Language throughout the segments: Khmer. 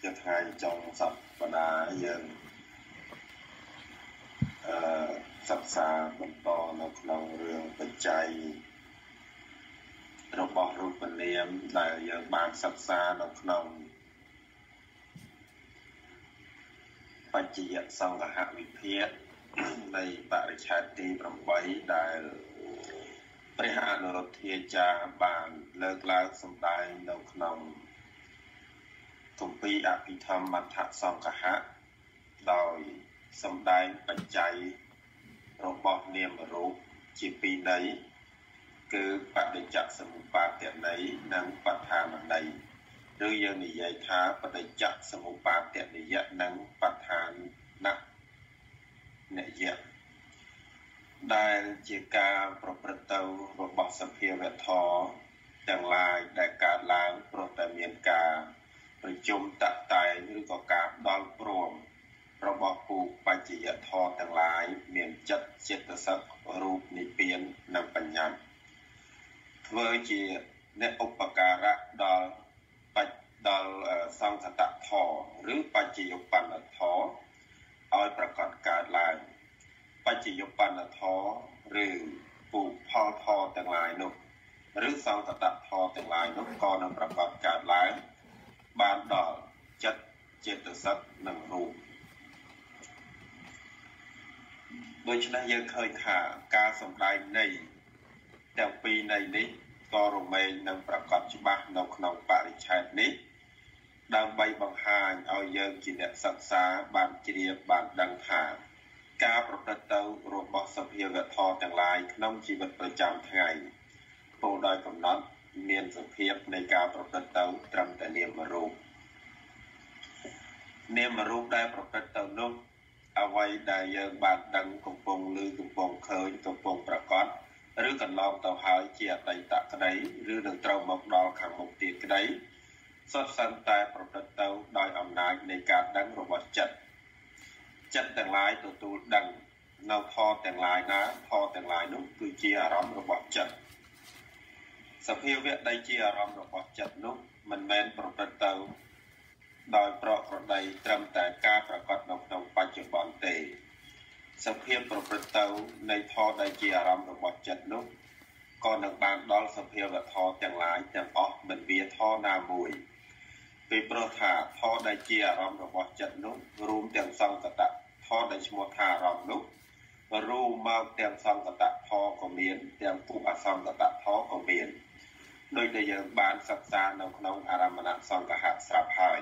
จะทายจงสัปดาห์ยังศึกษาบรรทอนในក្នុងរឿងបច្ច័យរបស់រូបនាមដែលយើងបានសិក្សានៅក្នុងបច្ចយសង្ឃហវិភាគនៃបរិច្ឆេទទី8ដែលព្រះអនុរុទ្ធាចារ្យបានលើកឡើងសម្ដែងនៅក្នុងគម្ពីរអភិធម្មត្ថសង្ឃហៈដោយសម្ដែងបច្ច័យរបស់នាមរូបជាពីរន័យគឺបដិច្ចសមុប្បាទន័យនិងបដ្ឋានន័យឬយើងនិយាយថាបដិច្ចសមុប្បាទនយៈនិងបដ្ឋាននយៈដែលជាការប្រព្រឹត្តទៅរបស់សភាវធម៌ទាំងឡាយដែលកើតឡើងព្រោះតែមានការប្រជុំតតែងឬក៏ការដល់ព្រមរបស់ពូបច្ចយធម៌ទាំងឡាយមានចិត្តចិត្តសិទ្ធរូបនិព្វាននិងបញ្ញត្តិធ្វើជាអ្នកឧបការៈដល់សង្ឃតធម៌ឬបច្ចយុបណ្ណធម៌ឲ្យប្រកបកើតឡើងបច្ចយុបណ្ណធម៌ឬពូផលធម៌ទាំងឡាយនោះឬសង្ឃតធម៌ទាំងឡាយនោះក៏នឹងប្រកបកើតឡើងបានដល់ចិត្តចិត្តសិទ្ធនិងរូបដូច្នេះយើងឃើញថាការសម្ដែងនៃទាំងពីរនៃនេះក៏រមែងនឹងប្រកបច្បាស់នៅក្នុងបរិច្ឆេទនេះដើម្បីបង្ហាញឲ្យយើងជាអ្នកសិក្សាបានជ្រាបបានដឹងថាការប្រព្រឹត្តទៅរបស់សភាវធម៌ទាំងឡាយក្នុងជីវិតប្រចាំថ្ងៃពោលដោយកំណត់មានសភាពនៃការប្រព្រឹត្តទៅត្រឹមតែនាមរូបដែលប្រព្រឹត្តទៅនោះអ្វីដែលយើងបានដឹងកំពុងឮកំពុងឃើញកំពុងប្រកបឬកន្លងទៅហើយជាអតីតក្តីឬនឹងត្រូវមកដល់ខាងមុខទៀតក្តីសុទ្ធសឹងតែប្រព្រឹត្តទៅដោយអំណាចនៃការដឹងរបស់ចិត្តទាំងឡាយទទួលដឹងនៅធម៌ទាំងឡាយណាធម៌ទាំងឡាយនោះគឺជាអារម្មណ៍របស់ចិត្តសភាវៈដែលជាអារម្មណ៍របស់ចិត្តនោះមិនមែនប្រព្រឹត្តទៅដោយប្រក្រតីត្រឹមតែការប្រកបនៅក្នុងបច្ចុប្បន្នទេសភាពប្រព្រឹត្តទៅនៃធម៌ដែលជាអារម្មណ៍របស់ចិត្តនោះក៏នឹងបានដល់សភាវធម៌ទាំងឡាយទាំងអស់មិនវាធម៌ណាមួយពីព្រោះថាធម៌ដែលជាអារម្មណ៍របស់ចិត្តនោះរួមទាំងសង្កតធម៌ដែលឈ្មោះថាអារម្មណ៍នោះរួមមកទាំងសង្កតធម៌ក៏មានទាំងពុអសង្កតធម៌ក៏មានដោយដែលយើងបានសិក្សានៅក្នុងអារម្មណសង្កហៈស្រាប់ហើយ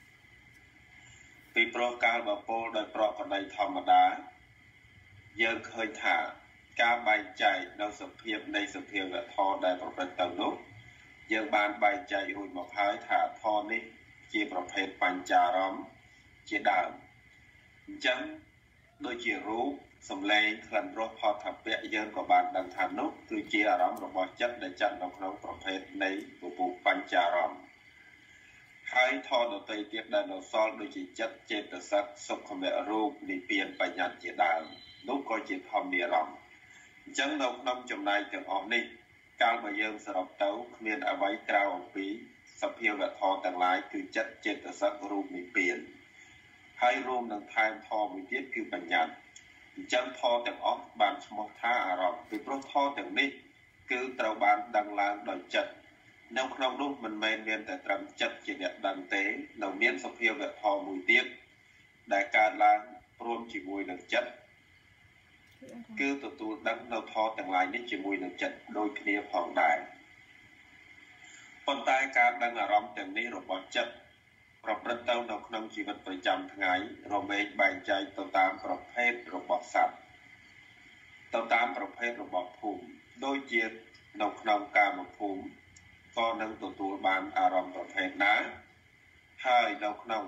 ពីព្រោះកាលបពលដោយប្រកបធម្មតាយើងឃើញថាការបែងចែកនៅសភាពនៃសភាវធម៌ដែលប្រព្រឹត្តទៅនោះយើងបានបែងចែករួចមកហើយថាធម៌នេះជាប្រភេទបញ្ចារម្មណ៍ជាដើមអញ្ចឹងដូចជារូបសម្លេងក្លិនរសផតថពៈយើងក៏បានដឹងថានោះគឺជាអារម្មណ៍របស់ចិត្តដែលចាត់នៅក្នុងប្រភេទនៃពពុះបញ្ចារម្មណ៍ហើយធម៌ដទៃទៀតដែលនៅសល់ដូចជាចិត្តចេតសិកសុខមរូបនិព្វានបញ្ញត្តិជាដើមនោះក៏ជាធម្មនិរម្មណ៍អញ្ចឹងនៅក្នុងចំណែកទាំងអស់នេះកាលបើយើងសរុបទៅគ្មានអ្វីក្រៅអំពីសភាវធម៌ទាំងឡាយគឺចិត្តចេតសិករូបនិព្វានហើយរួមនឹងថែមធម៌មួយទៀតគឺបញ្ញត្តិអញ្ចឹងធម៌ទាំងអស់បានឈ្មោះថាអារម្មណ៍ពីព្រោះធម៌ទាំងនេះគឺត្រូវបានដឹងឡើងដោយចិត្តនៅក្នុងនោះមិនមែនមានតែត្រឹមចិត្តជាអ្នកដឹងទេនៅមានសភាវធម៌មួយទៀតដែលកើតឡើងព្រមជាមួយនឹងចិត្តគឺទទួលដឹងនៅធម៌ទាំងឡាយនេះជាមួយនឹងចិត្តដូចគ្នាផងដែរប៉ុន្តែការដឹងអារម្មណ៍ទាំងនេះរបស់ចិត្តប្រព្រឹត្តទៅនៅក្នុងជីវិតប្រចាំថ្ងៃរមែងបែងចែកទៅតាមប្រភេទរបស់សត្វទៅតាមប្រភេទរបស់ភូមិដូចជានៅក្នុងកាមភូមិក៏នឹងទទួលបានអារម្មណ៍ប្រភេទណាហើយនៅក្នុង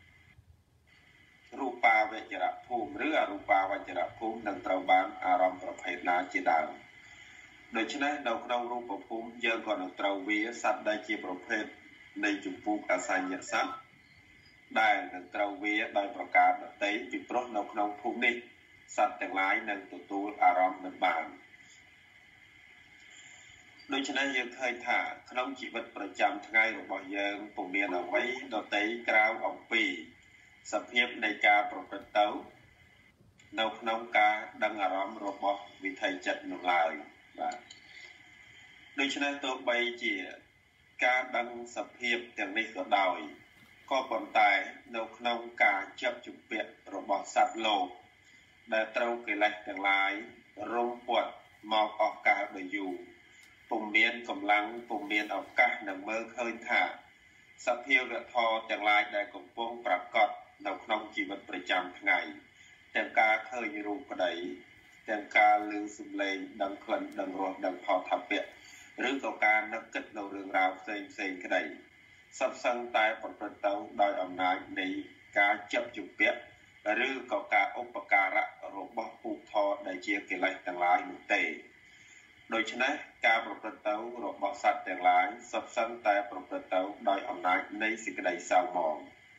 រូបាវចរភូមិឬអរូបាវចរភូមិនឹងត្រូវបានអារម្មណ៍ប្រភេទណាជាដើមដូច្នេះនៅក្នុងរូបភូមិយើងក៏នឹងត្រូវវាសត្វដែលជាប្រភេទនៃចម្ពោះអសញ្ញសត្វដែលនឹងត្រូវវាដោយប្រការដទៃពីព្រោះនៅក្នុងភូមិនេះសត្វទាំងឡាយនឹងទទួលអារម្មណ៍នឹងបានដូច្នេះយើងឃើញថាក្នុងជីវិតប្រចាំថ្ងៃរបស់យើងពុំមានអ្វីដទៃក្រៅអំពីសភាពនៃការប្រព្រឹត្តទៅនៅក្នុងការដឹងអារម្មណ៍របស់វិថីចិត្តនោះឡើយបាទដូច្នេះទោះបីជាការដឹងសភាពទាំងនេះក៏ដោយក៏ប៉ុន្តែនៅក្នុងការជាប់ជំពាក់របស់សត្វលោកដែលត្រូវកិលេសទាំងឡាយរុំព័ទ្ធមកអស់កលដ៏យូរពុំមានកម្លាំងពុំមានឱកាសនឹងមើលឃើញថាសភាវៈធម៌ទាំងឡាយដែលកំពុងប្រកបនៅក្នុងជីវិតប្រចាំថ្ងៃទាំងការឃើញរូបក្តីទាំងការឮសំឡេងដឹងក្លិនដឹងរសដឹងផលថាពៈឬក៏ការនឹកគិតនៅរឿងរ៉ាវផ្សេងក្តីសុទ្ធសឹងតែប្រព្រឹត្តទៅដោយអំណាចនៃការចាប់ជំពាក់ឬក៏ការឧបការៈរបស់ពុទ្ធធម៌ដែលជាកិលេសទាំងឡាយនោះទេដូច្នេះការប្រព្រឹត្តទៅរបស់សត្វទាំងឡាយសុទ្ធសឹងតែប្រព្រឹត្តទៅដោយអំណាចនៃសេចក្តីសៅហ្មង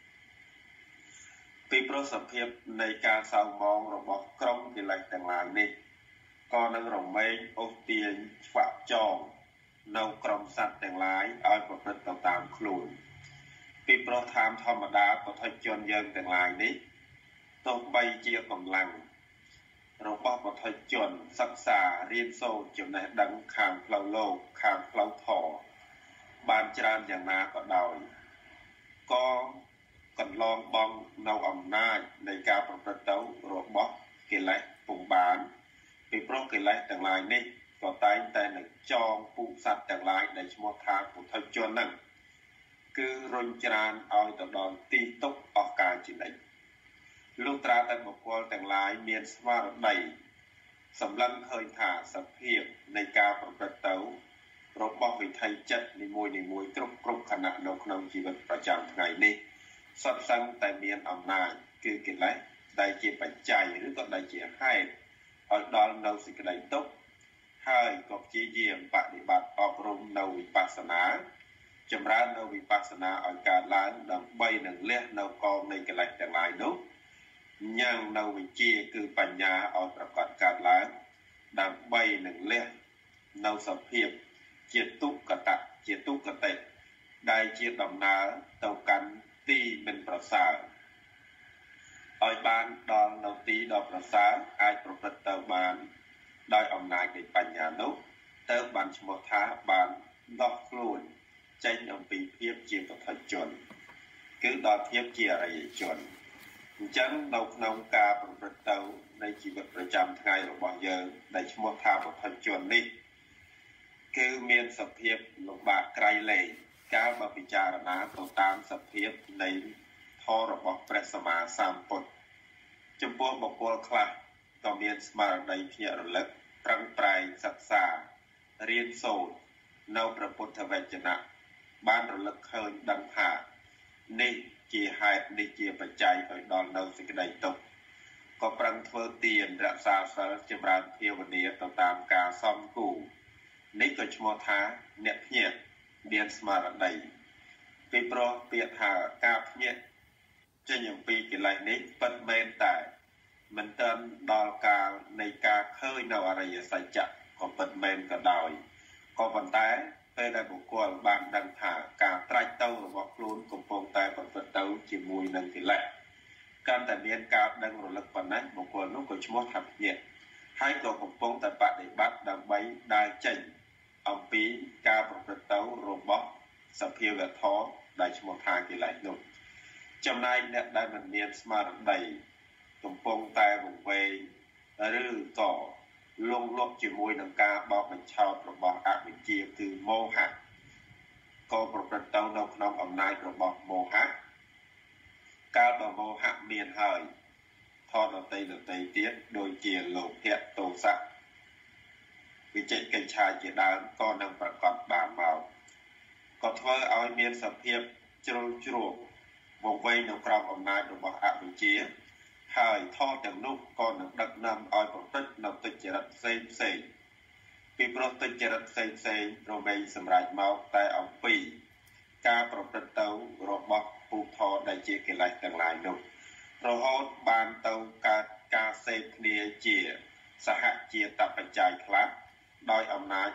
ពីព្រោះសភាពនៃការសៅហ្មងរបស់ក្រុមកិលេសទាំងឡាយនេះក៏នឹងរមែងអូសទាញឆ្វាក់ចងនៅក្រុមសត្វទាំងឡាយឲ្យប្រព្រឹត្តទៅតាមខ្លួនពីព្រោះតាមធម្មតាពុទ្ធជនយើងទាំងឡាយនេះទោះបីជាកម្លាំងរបស់ពុទ្ធជនសិក្សារៀនសូត្រចំណេះដឹងខាងផ្លូវលោកខាងផ្លូវធម៌បានច្រើនយ៉ាងណាក៏ដោយក៏កន្លងបង់នៅអំណាចនៃការប្រព្រឹត្តទៅរបស់កិលេសពុំបានពីព្រោះកិលេសទាំងឡាយនេះក៏តែងតែនឹងចងពុសត្វទាំងឡាយដែលឈ្មោះថាពុទ្ធជនហ្នឹងគឺរុញច្រានឲ្យទៅដល់ទីទុកអស់កលជានិច្ចលុះត្រាតែបុគ្គលទាំងឡាយមានស្មារតីសម្លឹងឃើញថាសភាពនៃការប្រព្រឹត្តទៅរបស់វិថីចិត្តនីមួយគ្រប់ខណៈនៅក្នុងជីវិតប្រចាំថ្ងៃនេះសុទ្ធសឹងតែមានអំណាចគឺកិលេសដែលជាបច្ច័យឬក៏ដែលជាហេតុឲ្យដល់នៅសេចក្តីទុក្ខហើយក៏ព្យាយាមបដិបត្តិអប់រំនៅវិបស្សនាចម្រើននៅវិបស្សនាឲ្យកើតឡើងដើម្បីនឹងលះនៅកងនៃកិលេសទាំងឡាយនោះញ៉ាំងនៅវិជ្ជាគឺបញ្ញាឲ្យប្រកបកើតឡើងដើម្បីនឹងលះនៅសភាពជាទុក្ខតៈជាទុក្ខតិដែលជាដំណើរទៅកាន់ទីមិនប្រសើរឲ្យបានដល់នៅទីដ៏ប្រសើរអាចប្រព្រឹត្តទៅបានដោយអំណាចនៃបញ្ញានោះទៅបានឈ្មោះថាបានដោះខ្លួនចេញអំពីភាពជាពុទ្ធជនគឺដល់ភាពជាអរិយជនអញ្ចឹងនៅក្នុងការប្រព្រឹត្តទៅនៃជីវិតប្រចាំថ្ងៃរបស់យើងដែលឈ្មោះថាពុទ្ធជននេះគឺមានសភាពលំបាកក្រៃលែងកាលបើពិចារណាទៅតាមសភាពនៃធម៌របស់ព្រះសម្មាសម្ពុទ្ធចំពោះបុគ្គលខ្លះក៏មានស្មារតីភ្ញាក់រលឹកប្រឹងប្រែងសិក្សារៀនសូត្រនៅព្រះពុទ្ធវចនៈបានរលឹកឃើញដឹងថានេះជាហេតុនេះជាបច្ច័យឲ្យដល់នៅសេចក្តីទុក្ខក៏ប្រឹងធ្វើទានរក្សាសិលចម្រើនភាវនាទៅតាមការសំគូនេះក៏ឈ្មោះថាអ្នកភ្ញាក់មានស្មារតីពីព្រោះពាក្យថាការភ្ញាក់ចេញអំពីកិលេសនេះពិតមែនតែមិនទាន់ដល់កាលនៃការឃើញនៅអរិយសច្ចៈក៏ពិតមែនក៏ដោយក៏ប៉ុន្តែពេលដែលបុគ្គលបានដឹងថាការត្រាច់ទៅរបស់ខ្លួនកំពុងតែប្រព្រឹត្តទៅជាមួយនឹងកិលេសកាន់តែមានការដឹងរលឹកប៉ុណ្ណេះបុគ្គលនោះក៏ឈ្មោះថាភ្ញាក់ហើយក៏កំពុងតែបដិបត្តិដើម្បីដើរចេញអំពីការប្រព្រឹត្តទៅរបស់សភាវៈធម៌ដែលឈ្មោះថាកិលេសនោះចំណែកអ្នកដែលមិនមានស្មារតីកំពុងតែវង្វេងឬក៏លងលប់ជាមួយនឹងការបោកបញ្ឆោតរបស់អវិជ្ជាគឺមោហៈក៏ប្រព្រឹត្តទៅនៅក្នុងអំណាចរបស់មោហៈកាលបើមោហៈមានហើយធម៌ដតីទៀតដូចជាលោភៈទោសៈវិចិកិច្ឆាជាដើមក៏នឹងប្រកបបានមកក៏ធ្វើឲ្យមានសភាពជ្រុលជ្រួកវង្វេងនៅក្រោមអំណាចរបស់អវិជ្ជាហើយធម៌ទាំងនោះក៏នឹងដឹកនាំឲ្យប្រព្រឹត្តនៅទុច្ចរិតផ្សេងពីព្រោះទុច្ចរិតផ្សេងរមែងសម្រាប់មកតែអំពីការប្រព្រឹត្តទៅរបស់ពុទ្ធធម៌ដែលជាកិលេសទាំងឡាយនោះរហូតបានទៅកើតការសេពគ្នាជាសហជាតបច្ច័យខ្លះដោយអំណាច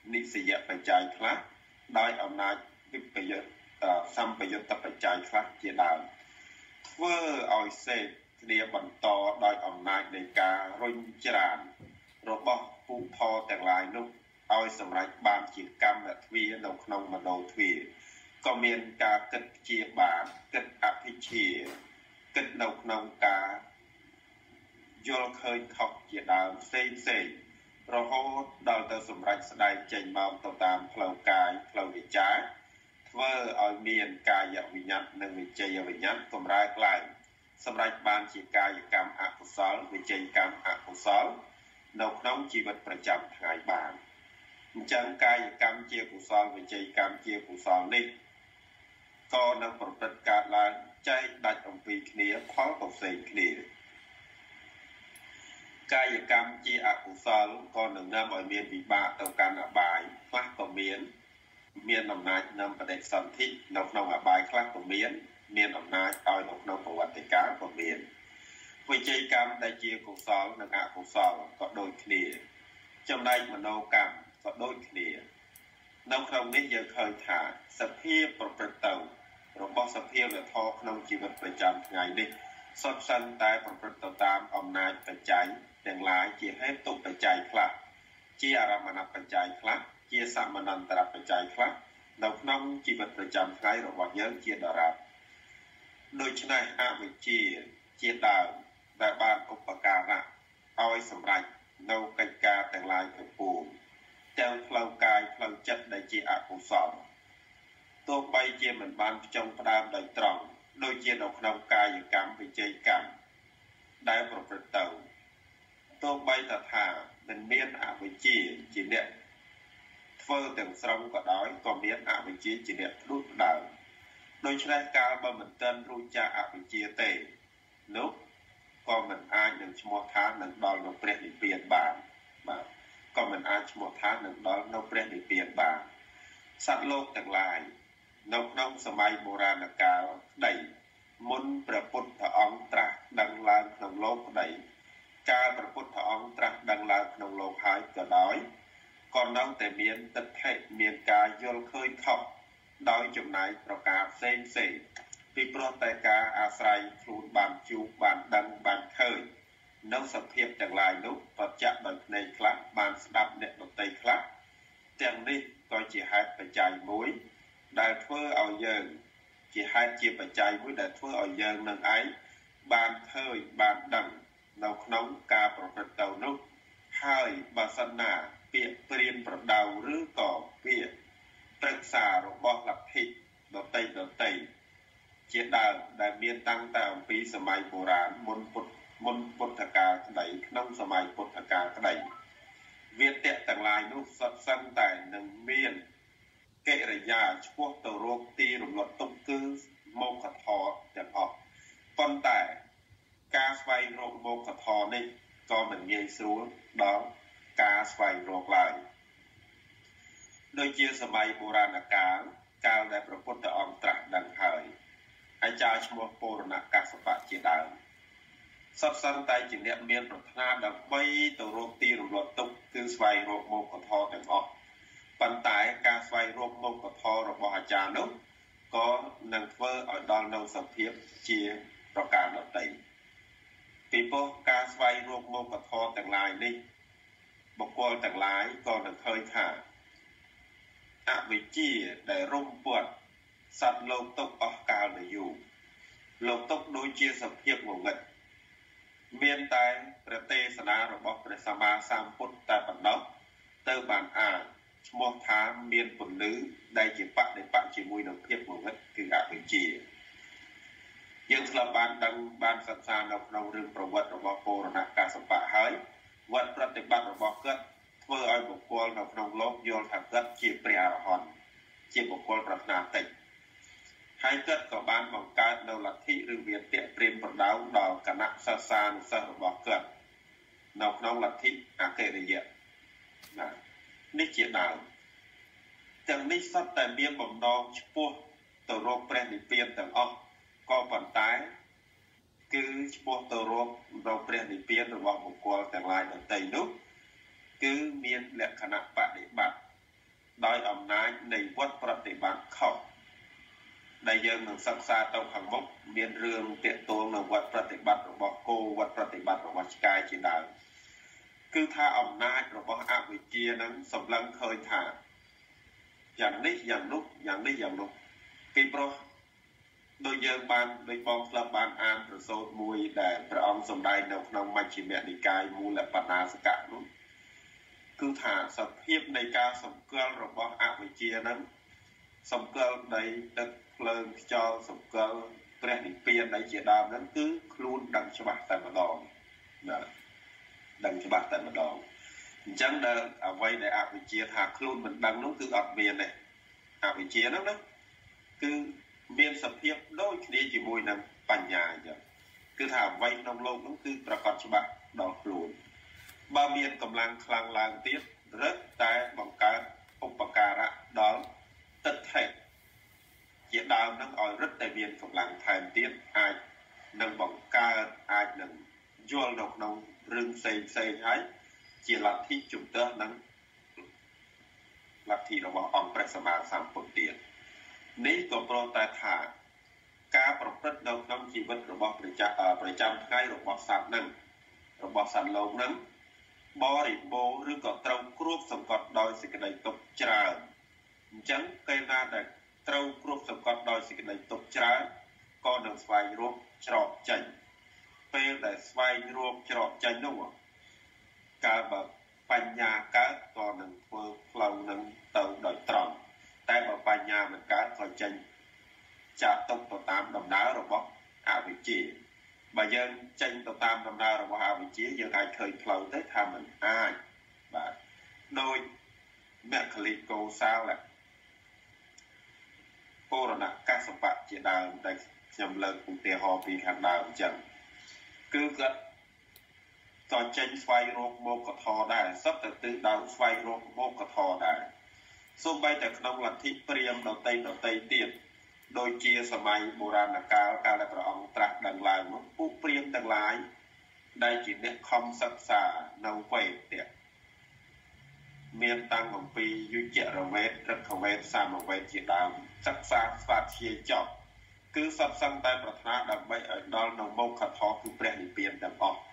និសយបច្ច័យខ្លះដោយអំណាចវិបយុទ្ធសម្បយុទ្ធបច្ច័យខ្លះជាដើមធ្វើឲ្យសេកគ្នាបន្តដោយអំណាចនៃការរុញច្រានរបស់ពូផលទាំងឡាយនោះឲ្យសម្រេចបានជាកម្មទ្វានៅក្នុងមនោទ្វាក៏មានការគិតជាបានគិតអភិជាគិតនៅក្នុងការយល់ឃើញខុសជាដើមផ្សេងរហូតដល់ទៅសម្រេចស្ដែងចេញមកទៅតាមផ្លូវកាយផ្លូវវិជ្ជាធ្វើឲ្យមានកាយវិញ្ញាណនិងវិជ្ជាវិញ្ញាណកម្រើកឡើងសម្រេចបានជាកាយកម្មអកុសលវិជ្ជាកម្មអកុសលនៅក្នុងជីវិតប្រចាំថ្ងៃបានអញ្ចឹងកាយកម្មជាកុសលវិជ្ជាកម្មជាកុសលនេះក៏នឹងប្រព្រឹត្តកើតឡើងចែកដាច់អំពីគ្នាផលក៏ផ្សេងគ្នាកាយកម្មជាអកុសលក៏នឹងនាំឲ្យមានវិបាកទៅកាន់អបាយខ្លះក៏មានអំណាចនាំបដិសន្ធិនៅក្នុងអបាយខ្លះក៏មានអំណាចឲ្យនៅក្នុងប្រវត្តិកាលក៏មានវិជ្ជាកម្មដែលជាកុសលនិងអកុសលក៏ដូចគ្នាចំណែកមនោកម្មក៏ដូចគ្នានៅក្នុងនេះយើងឃើញថាសភាពប្រព្រឹត្តទៅរបស់សភាវធម៌ក្នុងជីវិតប្រចាំថ្ងៃនេះសុទ្ធសឹងតែប្រព្រឹត្តទៅតាមអំណាចបច្ច័យទាំងឡាយជាហេតុបច្ច័យខ្លះជាអារម្មណបច្ច័យខ្លះជាសមនន្តរបច្ច័យខ្លះនៅក្នុងជីវិតប្រចាំថ្ងៃរបស់យើងជាដរាបដូច្នេះអវិជ្ជាជាដើមដែលបានឧបការៈឲ្យសម្រេចនៅកិច្ចការទាំងឡាយទាំងពួងទាំងផ្លូវកាយផ្លូវចិត្តដែលជាអកុសលទោះបីជាមិនបានផ្ចង់ផ្ដើមដោយត្រង់ដូចជានៅក្នុងកាយកម្មវិជ្ជាកម្មដែលប្រព្រឹត្តទៅទោះបីថាមិនមានអវិជ្ជាជាអ្នកធ្វើទាំងស្រុងក៏ដោយក៏មានអវិជ្ជាជាអ្នកផ្ដួចផ្ដើមដូច្នេះកាលបើមិនទាន់រួចចាកអវិជ្ជាទេនោះក៏មិនអាចនឹងឈ្មោះថានឹងដល់នៅព្រះនិព្វានបានបាទក៏មិនអាចឈ្មោះថានឹងដល់នៅព្រះនិព្វានបានសត្វលោកទាំងឡាយនៅក្នុងសម័យបុរាណកាលក្តីមុនព្រះពុទ្ធអង្គត្រាស់ដឹងឡើងក្នុងលោកក្តីកាលព្រះពុទ្ធអង្គត្រាស់ដឹងឡើងក្នុងលោកហើយក៏ដោយក៏នៅតែមានទិដ្ឋិមានការយល់ឃើញខុសដោយចំណាយប្រការផ្សេងពីព្រោះតែការអាស្រ័យខ្លួនបានជួបបានដឹងបានឃើញនៅសភាពទាំងឡាយនោះប្រចាក់ដោយភ្នែកខ្លះបានស្ដាប់អ្នកដទៃខ្លះទាំងនេះក៏ជាហេតុបច្ច័យមួយដែលធ្វើឲ្យយើងជាហេតុជាបច្ច័យមួយដែលធ្វើឲ្យយើងនឹងឯងបានឃើញបានដឹងនៅក្នុងការប្រព្រឹត្តទៅនោះហើយបើសិនណាពាក្យព្រានប្រដៅឬក៏ពាក្យប្រឹក្សារបស់លទ្ធិដទៃជាដើមដែលមានតាំងតែអំពីសម័យបុរាណមុនពុទ្ធកាលក្តីក្នុងសម័យពុទ្ធកាលក្តីវាទៈទាំងឡាយនោះសុទ្ធសឹងតែនឹងមានកិរិយាឆ្ពោះទៅរកទីរំលត់ទុកគឺមោគធម៌ទាំងអស់ប៉ុន្តែការស្វែងរកមោគធម៌នេះក៏មិនងាយស្រួលដល់ការស្វែងរកឡើយដូចជាសម័យបុរាណកាលដែលព្រះពុទ្ធអង្គត្រាស់ដឹងហើយអាចារ្យឈ្មោះពរណកស្សបៈជាដើមសុទ្ធសឹងតែជាអ្នកមានប្រាថ្នាដើម្បីទៅរកទីរំលត់ទុកគឺស្វែងរកមោគធម៌ទាំងអស់ប៉ុន្តែការស្វែងរកមោគធម៌របស់អាចារ្យនោះក៏នឹងធ្វើឲ្យដល់នៅសភាពជាប្រការដទៃពីព្រោះការស្វែងរកមោគធម៌ទាំងឡាយនេះបុគ្គលទាំងឡាយក៏នឹងឃើញថាអវិជ្ជាដែលរុំព័ទ្ធសត្វលោកទុកអស់កាលនយូរលោកទុកដូចជាសភាពងងឹតមានតែព្រះទេសនារបស់ព្រះសម្មាសម្ពុទ្ធតែប៉ុណ្ណោះទៅបានអាចឈ្មោះថាមានពន្លឺដែលជាបដិបត្តិជាមួយនឹងភាពងងឹតគឺអវិជ្ជាយើងធ្លាប់បានដឹងបានសិក្សានៅក្នុងរឿងប្រវត្តិរបស់ពរណកស្សបៈហើយវត្តប្រតិបត្តិរបស់គាត់ធ្វើឲ្យបុគ្គលនៅក្នុងលោកយល់ថាគាត់ជាព្រះអរហន្តជាបុគ្គលប្រាថ្នាតិចហើយគាត់ក៏បានបង្កើតនៅលទ្ធិឬវាទៈព្រាហ្មណ៍ប្រដៅដល់គណៈសិស្សានុសិស្សរបស់គាត់នៅក្នុងលទ្ធិអគិរិយៈណានេះជាដើមទាំងនេះសុទ្ធតែមានបំណងឆ្ពោះទៅរកព្រះនិព្វានទាំងអស់ក៏ប៉ុន្តែគឺឆ្ពោះទៅរកព្រះនិព្វានរបស់បុគ្គលទាំងឡាយដទៃនោះគឺមានលក្ខណៈបដិបត្តិដោយអំណាចនៃវត្តប្រតិបត្តិខុសដែលយើងនឹងសិក្សាទៅខាងមុខមានរឿងទាក់ទងនឹងវត្តប្រតិបត្តិរបស់គោវត្តប្រតិបត្តិរបស់ឆ្កែជាដើមគឺថាអំណាចរបស់អវិជ្ជានឹងសម្លឹងឃើញថាយ៉ាងនេះយ៉ាងនោះយ៉ាងនេះយ៉ាងនោះពីព្រោះដោយយើងបានដោយបងផ្លឹបបានអានប្រសូតមួយដែលព្រះអង្គសម្ដែងនៅក្នុងមជ្ឈិមនិកាយមូលបណ្ណាសកៈនោះគឺថាសភាពនៃការសម្គាល់របស់អវិជ្ជានឹងសម្គាល់នៃទឹកភ្លើងខ្យល់សម្គាល់ព្រះនិព្វានដែលជាដើមហ្នឹងគឺខ្លួនដឹងច្បាស់តែម្ដងណាដឹងច្បាស់តែម្ដងអញ្ចឹងដែលអ្វីដែលអវិជ្ជាថាខ្លួនមិនដឹងនោះគឺអត់មានទេអវិជ្ជាហ្នឹងណាគឺមានសភាពដូចគ្នាជាមួយនឹងបញ្ញាអញ្ចឹងគឺថាអ្វីក្នុងโลกនោះគឺប្រកបច្បាស់ដល់ខ្លួនបើមានកម្លាំងខ្លាំងឡើងទៀតរឹតតែបង្កើតឧបការៈដល់ទិដ្ឋិជាដើមនឹងឲ្យរឹតតែមានកម្លាំងថែមទៀតអាចនឹងបង្កើតអាចនឹងយល់នៅក្នុងរឿងផ្សេងហើយជាលទ្ធិជំទាស់នឹងលទ្ធិរបស់អង្គព្រះសម្មាសម្ពុទ្ធទៀតនេះក៏ព្រោះតែថាការប្រព្រឹត្តនៅក្នុងជីវិតរបស់ប្រចាំថ្ងៃរបស់សត្វនឹងរបស់សត្វលោកនឹងបរិបូរឬក៏ត្រូវគ្របសង្កត់ដោយសេចក្តីទុក្ខច្រើនអញ្ចឹងពេលណាដែលត្រូវគ្របសង្កត់ដោយសេចក្តីទុក្ខច្រើនក៏នឹងស្វែងរកច្រកចេញពេលដែលស្វែងរកច្រកចេញនោះកាលបើបញ្ញាកើតក៏នឹងធ្វើផ្លូវនឹងទៅដោយត្រង់តែបើបញ្ញាមិនកើតក៏ចេញចាក់ទុកទៅតាមដំណើររបស់អវិជ្ជាបើយើងចេញទៅតាមដំណើររបស់អវិជ្ជាយើងអាចឃើញផ្លូវទៅថាមិនអាចបាទដោយមគ្គលិកោសាលពរណកសបៈជាដើមដែលខ្ញុំលើកឧទាហរណ៍ពីខាងដើមអញ្ចឹងគឺគាត់ក៏ចេញស្វែងរកមោគធរដែរសុទ្ធតែទិសដៅស្វែងរកមោគធរដែរសូម្បីតែក្នុងលទ្ធិព្រាហ្មណ៍ដតីទៀតដូចជាសម័យបុរាណកាលកាលដែលព្រះអង្គត្រាស់ដឹងឡើងនោះពួកព្រាហ្មណ៍ទាំងឡាយដែលជាអ្នកខំសិក្សានៅវេទមានតាំងអំពីយុជ្ជរវេទឫក្ខវេទសាមវេទជាដើមសិក្សាស្វាធ្យាយចប់គឺសត្វសឹងតែប្រាថ្នាដើម្បីឲ្យដល់នៅមោគធរគឺព្រះនិព្វានទាំងអស់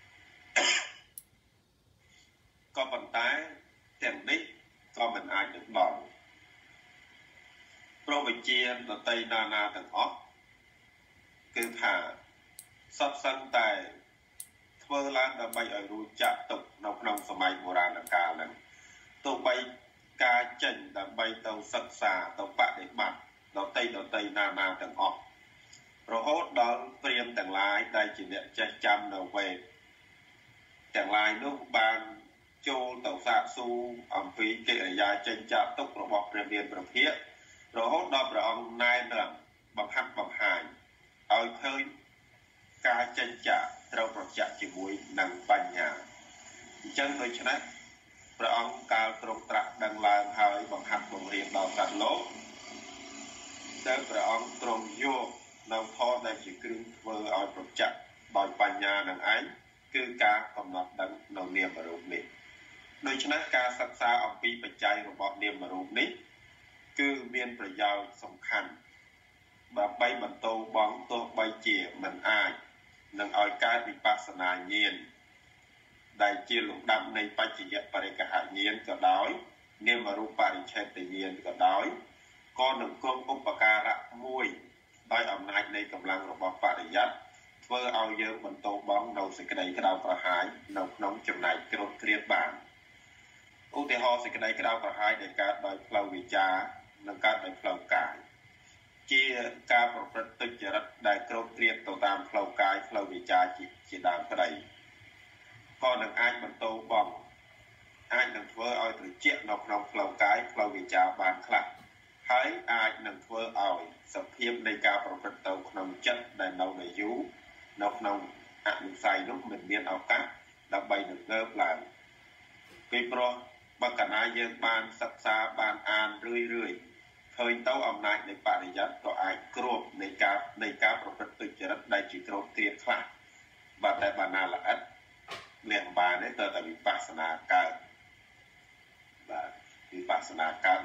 ក៏ប៉ុន្តែទាំងនេះក៏មិនអាចនឹងដល់ព្រោះវិជាដតីណាទាំងអស់គឺថាសត្វសឹងតែធ្វើឡើងដើម្បីឲ្យរួចចាក់ទុកនៅក្នុងសម័យបុរាណកាលហ្នឹងទោះបីការចេញដើម្បីទៅសិក្សាទៅបដិបត្តិដតីណាទាំងអស់រហូតដល់ព្រាហ្មណ៍ទាំងឡាយដែលជាអ្នកចេះចាំនៅវេទទាំងឡាយនោះបានចូលទៅសាកសួរអំពីកិរិយាចេញចាក់ទុករបស់ព្រះមានព្រះភិក្ខរហូតដល់ព្រះអង្គណែនាំបង្ហាត់បង្ហាញឲ្យឃើញការចេញចាក់ត្រូវប្រតិបត្តិជាមួយនឹងបញ្ញាអញ្ចឹងដូច្នេះព្រះអង្គកាលទ្រង់ត្រាស់ដឹងឡើងហើយបង្ហាត់បង្រៀនដល់សត្វលោកតែព្រះអង្គទ្រង់យកនៅធម៌ដែលជាគ្រឿងធ្វើឲ្យប្រតិបត្តិដោយបញ្ញានឹងឯងគឺការកំណត់ដឹងនៅនាមរូបនេះដូច្នេះការសិក្សាអំពីបច្ច័យរបស់នាមរូបនេះគឺមានប្រយោជន៍សំខាន់ដើម្បីបន្តបងទោះបីជាមិនអាចនឹងឲ្យកើតវិបស្សនាញាណដែលជាលំដាប់នៃបច្ចយបរិក្ខហញាណក៏ដោយនាមរូបបរិច្ឆេទញាណក៏ដោយក៏នឹងគង់ឧបការៈមួយដោយអំណាចនៃកម្លាំងរបស់បរិយ័តធ្វើឲ្យយើងបន្តបងនៅសេចក្តីក្តៅក្រហាយនៅក្នុងចំណែកគ្រោះគ្រាតបានឧទាហរណ៍សេចក្តីក្តៅក្រហាយដែលកើតដោយផ្លូវវិចារនិងកើតដោយផ្លូវកាយជាការប្រព្រឹត្តទុច្ចរិតដែលគ្រោះគ្រាតទៅតាមផ្លូវកាយផ្លូវវិចារជាដើមក្តីក៏នឹងអាចបន្តបងអាចនឹងធ្វើឲ្យត្រជាក់នៅក្នុងផ្លូវកាយផ្លូវវិចារបានខ្លះហើយអាចនឹងធ្វើឲ្យសភាពនៃការប្រព្រឹត្តទៅក្នុងចិត្តដែលនៅយូរនៅក្នុងអនុស័យនោះមិនមានឱកាសដើម្បីនឹងងើបឡើងពីព្រោះបើកណាយើងបានសិក្សាបានអានរឿយឃើញទៅអំណាចនៃបរិយ័តក៏អាចគ្របនៃការប្រព្រឹត្តទុច្ចរិតដែលជាគ្រោះគ្រាតខ្លះបើតែបានណាល្អិតលះបានទេទៅតែវិបស្សនាកើតបាទវិបស្សនាកើត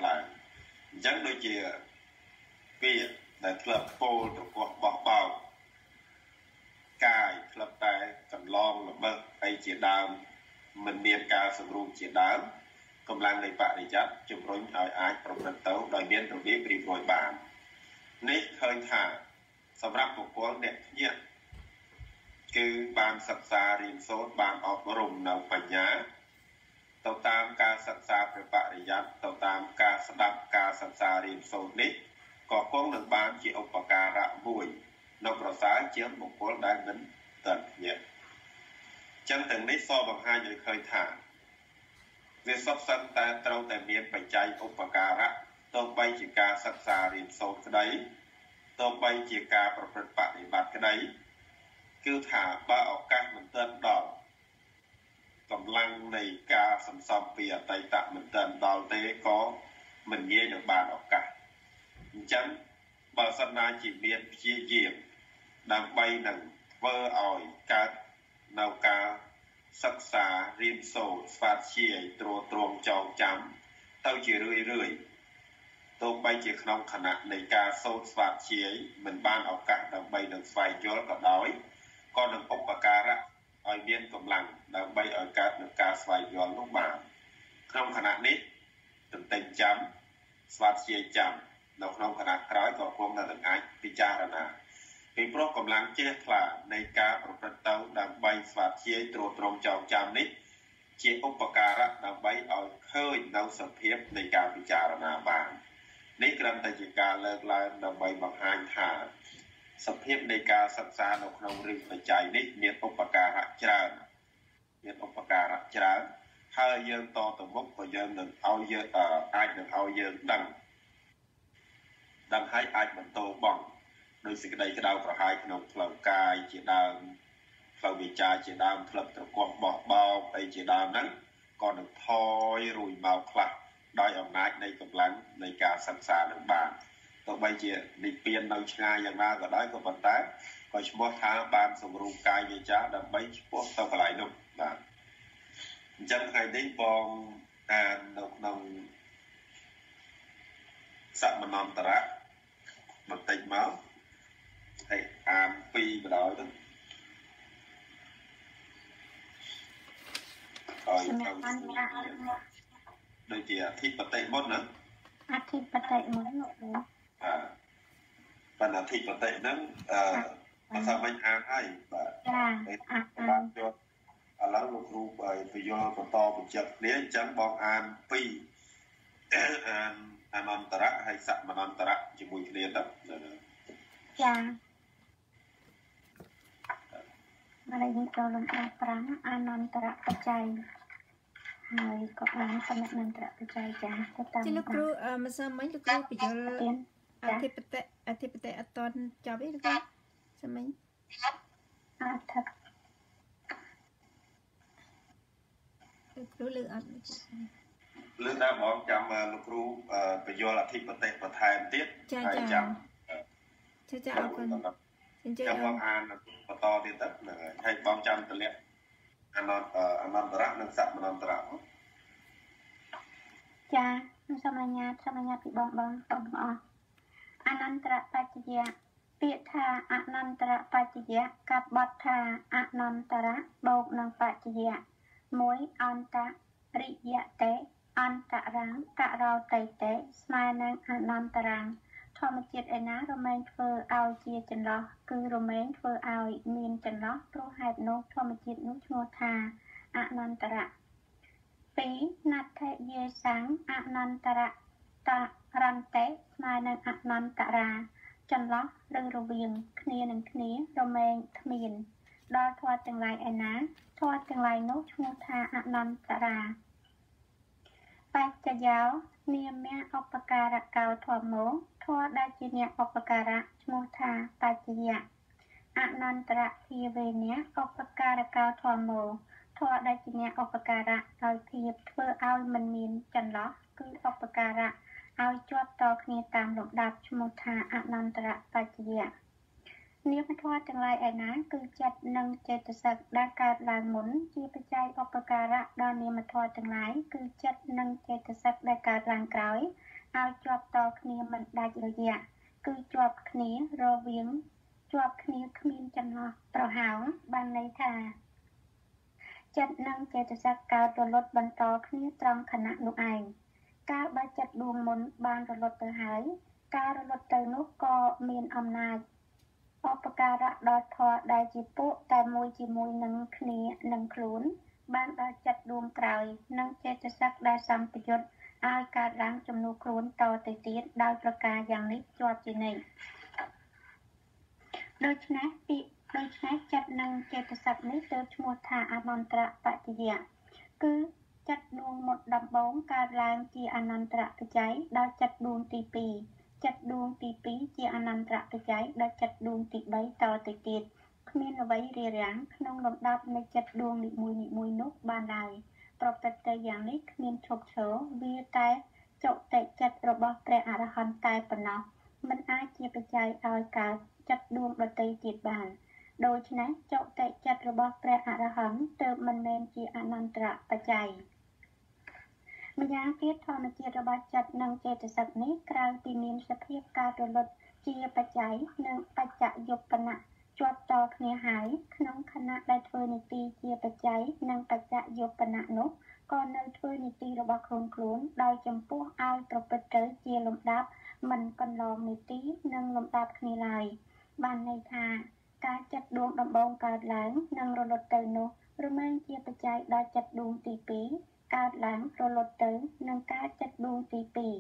ចឹងដូចជាពាក្យដែលធ្លាប់ពោលទៅកោះបោះបោកាយធ្លាប់តែកន្លងល្បិចអីជាដើមមិនមានការសម្រួលជាដើមកម្លាំងនៃបរិយ័តជំរុញឲ្យអាចប្រព្រឹត្តទៅដោយមានរបៀបរៀបរយបាននេះឃើញថាសម្រាប់បុគ្គលអ្នកភ្ញាក់គឺបានសិក្សារៀនសូត្របានអប់រំនៅបញ្ញាទៅតាមការសិក្សាព្រះបរិយ័តទៅតាមការស្ដាប់ការសិក្សារៀនសូត្រនេះក៏គង់នឹងបានជាឧបការៈមួយនៅប្រសើរជាងបុគ្គលដែលមិនទាន់ភ្ញាក់ចឹងទាំងនេះសបង្ហាញឲ្យឃើញថាវាសុទ្ធសឹងតែត្រូវតែមានបច្ច័យឧបការៈទោះបីជាការសិក្សារៀនសូត្រក្តីទោះបីជាការប្រព្រឹត្តបដិបត្តិក្តីគឺថាបើឱកាសមិនទាន់ដល់កម្លាំងនៃការសន្សំពីអតីតមិនទាន់ដល់ទេក៏មិនងាយនឹងបានឱកាសអញ្ចឹងបើសិនណាជាមានព្យាយាមដើម្បីនឹងធ្វើឲ្យកើតនៅការសិក្សារៀនសូត្រស្វាធ្យាយទ្រទ្រង់ចងចាំទៅជារឿយទោះបីជាក្នុងខណៈនៃការសូត្រស្វាធ្យាយមិនបានឱកាសដើម្បីនឹងស្វែងយល់ក៏ដោយក៏នឹងឧបការៈឲ្យមានកម្លាំងដើម្បីឲ្យកើតនឹងការស្វែងយល់នោះបានក្នុងខណៈនេះទន្ទឹងចាំស្វាធ្យាយចាំនៅក្នុងខណៈក្រោយក៏គង់នៅនឹងអាចពិចារណាពីព្រោះកម្លាំងជ្រះថ្លានៃការប្រព្រឹត្តទៅដើម្បីស្វាធ្យាយទ្រទ្រង់ចងចាំនេះជាឧបការៈដើម្បីឲ្យឃើញនៅសភាពនៃការពិចារណាបាននេះគ្រាន់តែជាការលើកឡើងដើម្បីបង្ហាញថាសភាពនៃការសិក្សានៅក្នុងរឿងបច្ច័យនេះមានឧបការៈច្រើនហើយយើងតទៅមុខក៏យើងនឹងឲ្យយើងអាចនឹងឲ្យយើងដឹងហើយអាចបន្តបងដោយសេចក្តីក្តៅប្រហាយក្នុងផ្លូវកាយជាដើមផ្លូវវិជ្ជាជាដើមផ្លឹកត្រកោះបោះបោកអីជាដើមហ្នឹងក៏នឹងថយរួយមកខ្លះដោយអំណាចនៃកម្លាំងនៃការសិក្សានឹងបានទោះបីជានិព្វាននៅឆ្ងាយយ៉ាងណាក៏ដោយក៏ប៉ុន្តែក៏ឈ្មោះថាបានសម្រួលកាយវិជ្ជាដើម្បីឈ្មោះទៅកន្លែងនោះបាទអញ្ចឹងថ្ងៃនេះបងអាននៅក្នុងសមណន្តរៈបន្តិចមកហើយអានពីម្ដងទៅហើយដូចជាអធិបតិមុនណាអធិបតិមុនលោកបណ្ឌអធិបតិហ្នឹងភាសាមិនអានហើយបាទបានយកឥឡូវលោកគ្រូបញ្យល់បន្តបញ្ជាក់គ្នាអញ្ចឹងបងអានពីអានអនន្តរៈហើយសមនន្តរៈជាមួយគ្នាទៅចាមកលេងចូលលំដាប់5អនន្តរៈបច្ច័យហើយក៏បានសមនន្តរៈបច្ច័យចាទៅតាមលោកគ្រូម្សិលមិញលោកគ្រូបញ្យល់អធិបតិអត់តន់ចប់ទេលោកគ្រូសិមិញអធិលោកគ្រូលើអត់លើដល់បងចាំលោកគ្រូបញ្យល់អធិបតិបន្ថែមទៀតហើយចាំអរគុណអញ្ចឹងបងអានបន្តទៀតទៅហើយបងចាំទម្លាក់អនន្តរៈនិងសមនន្តរៈចាសមញ្ញាពីបងទាំងអស់អនន្តរបច្ចយៈពាក្យថាអនន្តរបច្ចយៈកាត់បទថាអនន្តរៈបូកនឹងបច្ចយៈ1អន្តរិយតេអន្តរាងករោតេតេស្មើនឹងអនន្តរាងធម្មជាតិឯណារមែងធ្វើឲ្យជាចន្លោះគឺរមែងធ្វើឲ្យមានចន្លោះព្រោះហេតុនោះធម្មជាតិនោះឈ្មោះថាអនន្តរៈ2ណដ្ឋិយេសាំងអនន្តរៈតរន្តេស្មើនឹងអនន្តរាចន្លោះឬរវាងគ្នានឹងគ្នារមែងគ្មានដល់ធម៌ទាំងឡាយឯណាធម៌ទាំងឡាយនោះឈ្មោះថាអនន្តរាបច្ចយោនាមៈឧបការកោធម្មោធម៌ដែលជាអ្នកឧបការៈឈ្មោះថាបច្ចយៈអនន្តរភាវេនៈឧបការកោធម្មោធម៌ដែលជាអ្នកឧបការៈដោយភាពធ្វើឲ្យមិនមានចន្លោះគឺឧបការៈឲ្យជាប់តគ្នាតាមលំដាប់ឈ្មោះថាអនន្តរបច្ចយៈនាមធម៌ទាំងឡាយឯណាគឺចិត្តនិងចេតសិកដែលកើតឡើងមុនជាបច្ច័យឧបការៈដល់នាមធម៌ទាំងឡាយគឺចិត្តនិងចេតសិកដែលកើតឡើងក្រោយឲ្យជាប់តគ្នាមិនដាច់រយៈគឺជាប់គ្នារវាងជាប់គ្នាគ្មានចំណោះប្រហោងបានន័យថាចិត្តនិងចេតសិកកើតរលត់បន្តគ្នាត្រង់ខណៈនោះឯងកាលបើចិត្តដួងមុនបានរលត់ទៅហើយការរលត់ទៅនោះក៏មានអំណាចឧបការៈដល់ធម៌ដែលជាពួកតែមួយជាមួយនឹងគ្នានឹងខ្លួនបានដល់ចិត្តដួងក្រោយនិងចេតសិកដែលសម្ពយុទ្ធឲ្យកើតឡើងជំនួសខ្លួនតទៅទៀតដោយប្រការយ៉ាងនេះជាប់ជានិច្ចដូច្នេះចិត្តនិងចេតសិកនេះទើបឈ្មោះថាអនន្តរបច្ចយៈគឺចិត្តដួងមុតដំបូងកើតឡើងជាអនន្តរបច្ច័យដល់ចិត្តដួងទី2ចិត្តដួងទី2ជាអនន្តរបច្ច័យដល់ចិត្តដួងទី3តទៅទៀតគ្មានអ្វីរារាំងក្នុងលំដាប់នៃចិត្តដួងនីមួយនោះបានឡើយប្រព្រឹត្តទៅយ៉ាងនេះគ្មានឈប់ឈរវាតែចុតិចិត្តរបស់ព្រះអរហន្តតែប៉ុណ្ណោះមិនអាចជាបច្ច័យឲ្យកើតចិត្តដួងដទៃទៀតបានដូច្នេះចុតិចិត្តរបស់ព្រះអរហន្តទើបមិនមែនជាអនន្តរបច្ច័យម្យ៉ាងទៀតធម្មជាតិរបស់ចិត្តនិងចេតសិកនេះក្រៅពីមានសភាពកើតរលត់ជាបច្ច័យនិងបច្ចយុប្បន្នជាប់តគ្នាហើយក្នុងខណៈដែលធ្វើនីតិជាបច្ច័យនិងបច្ចយុប្បន្ននោះក៏នៅធ្វើនីតិរបស់ខ្លួនដោយចំពោះឲ្យប្រព្រឹត្តទៅជាលំដាប់មិនកន្លងនីតិនិងលំដាប់គ្នាឡើយបានន័យថាការចិត្តដួងដំបូងកើតឡើងនិងរលត់ទៅនោះរមែងជាបច្ច័យដល់ចិត្តដួងទី2កើតឡើងរលត់ទៅនឹងការចិត្តដួងទី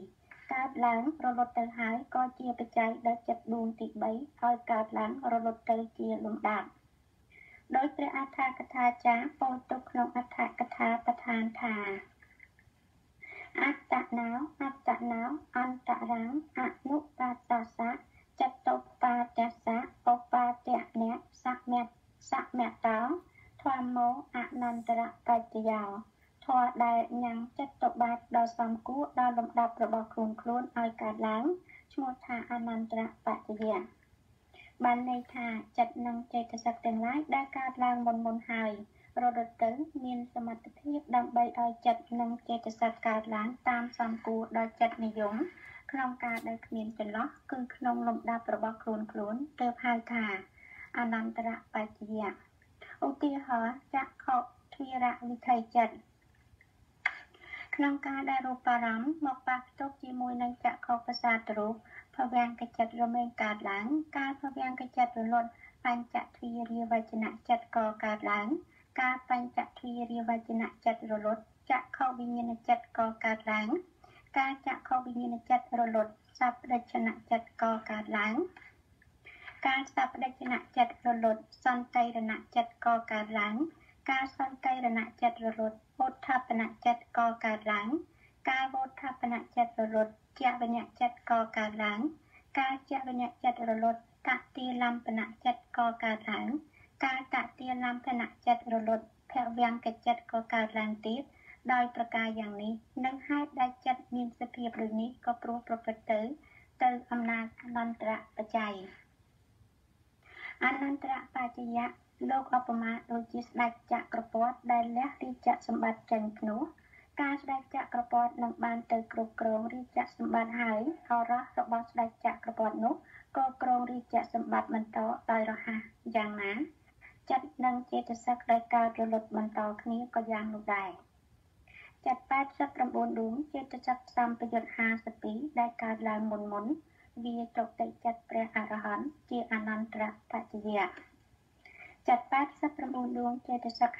2កើតឡើងរលត់ទៅហើយក៏ជាបច្ច័យដល់ចិត្តដួងទី3ឲ្យកើតឡើងរលត់ទៅជាលំដាប់ដោយព្រះអដ្ឋកថាចារ្យពោលទុកក្នុងអដ្ឋកថាបឋានថាអត្តណោអន្តរੰអនុបាទសៈចិត្តតុបាទសៈឧបាទអ្នកសម្មតោធម្មោអនន្តរបច្ចយោធម៌ដែលញ៉ាំងចិត្តតុបាទដល់សំគួរដល់លំដាប់របស់ខ្លួនឲ្យកើតឡើងឈ្មោះថាអនន្តរបច្ចយៈបានន័យថាចិត្តនិងចេតសិកទាំងឡាយដែលកើតឡើងមុនហើយរលត់ទៅមានសមត្ថភាពដើម្បីឲ្យចិត្តនិងចេតសិកកើតឡើងតាមសំគួរដល់ចិត្តនិយមក្នុងការដែលគ្មានចន្លោះគឺក្នុងលំដាប់របស់ខ្លួនទើបហៅថាអនន្តរបច្ចយៈឧទាហរណ៍ចក្ខុទ្វារវិថីចិត្តក្នុងការដែលរូបអារម្មណ៍មកប៉ះផ្ទុកជាមួយនឹងចក្ខុប្រសាទរូបភវង្គចិត្តរមែងកើតឡើងការភវង្គចិត្តរលត់បញ្ចទ្វារាវចនៈចិត្តក៏កើតឡើងការបញ្ចទ្វារាវចនៈចិត្តរលត់ចក្ខុវិញ្ញាណចិត្តក៏កើតឡើងការចក្ខុវិញ្ញាណចិត្តរលត់សព្វដិជ្ជនៈចិត្តក៏កើតឡើងការសព្វដិជ្ជនៈចិត្តរលត់សន្តិរណចិត្តក៏កើតឡើងការសន្តិរណចិត្តរលត់វោដ្ឋបនៈចិត្តក៏កើតឡើងការវោដ្ឋបនៈចិត្តរលត់ចវញ្ញចិត្តក៏កើតឡើងការចវញ្ញចិត្តរលត់តតិលំបនៈចិត្តក៏កើតឡើងការតតិលំបនៈចិត្តរលត់ភវង្គចិត្តក៏កើតឡើងទៀតដោយប្រការយ៉ាងនេះនឹងហេតុដែលចិត្តមានសភាពដូចនេះក៏ព្រោះប្រព្រឹត្តទៅអំណាចអនន្តរបច្ច័យអនន្តរបច្ចយៈលោកឧបមាដូចជាស្ដេចចក្រពត្តិដែលលះរាជសម្បត្តិចេញភ្នោះការស្ដេចចក្រពត្តិនឹងបានទៅគ្រប់គ្រងរាជសម្បត្តិហើយអរោះរបស់ស្ដេចចក្រពត្តិនោះក៏គ្រងរាជសម្បត្តិបន្តដោយរហ័សយ៉ាងណាចិត្តនិងចេតសិកដែលកើតរលត់បន្តគ្នាក៏យ៉ាងនោះដែរចិត្ត89ដួងចេតសិកសម្ពយុទ្ធ52ដែលកើតឡើងមុនវាចុតិចិត្តព្រះអរហន្តជាអនន្តរបច្ចយៈចិត្ត89ដួងចេតសិក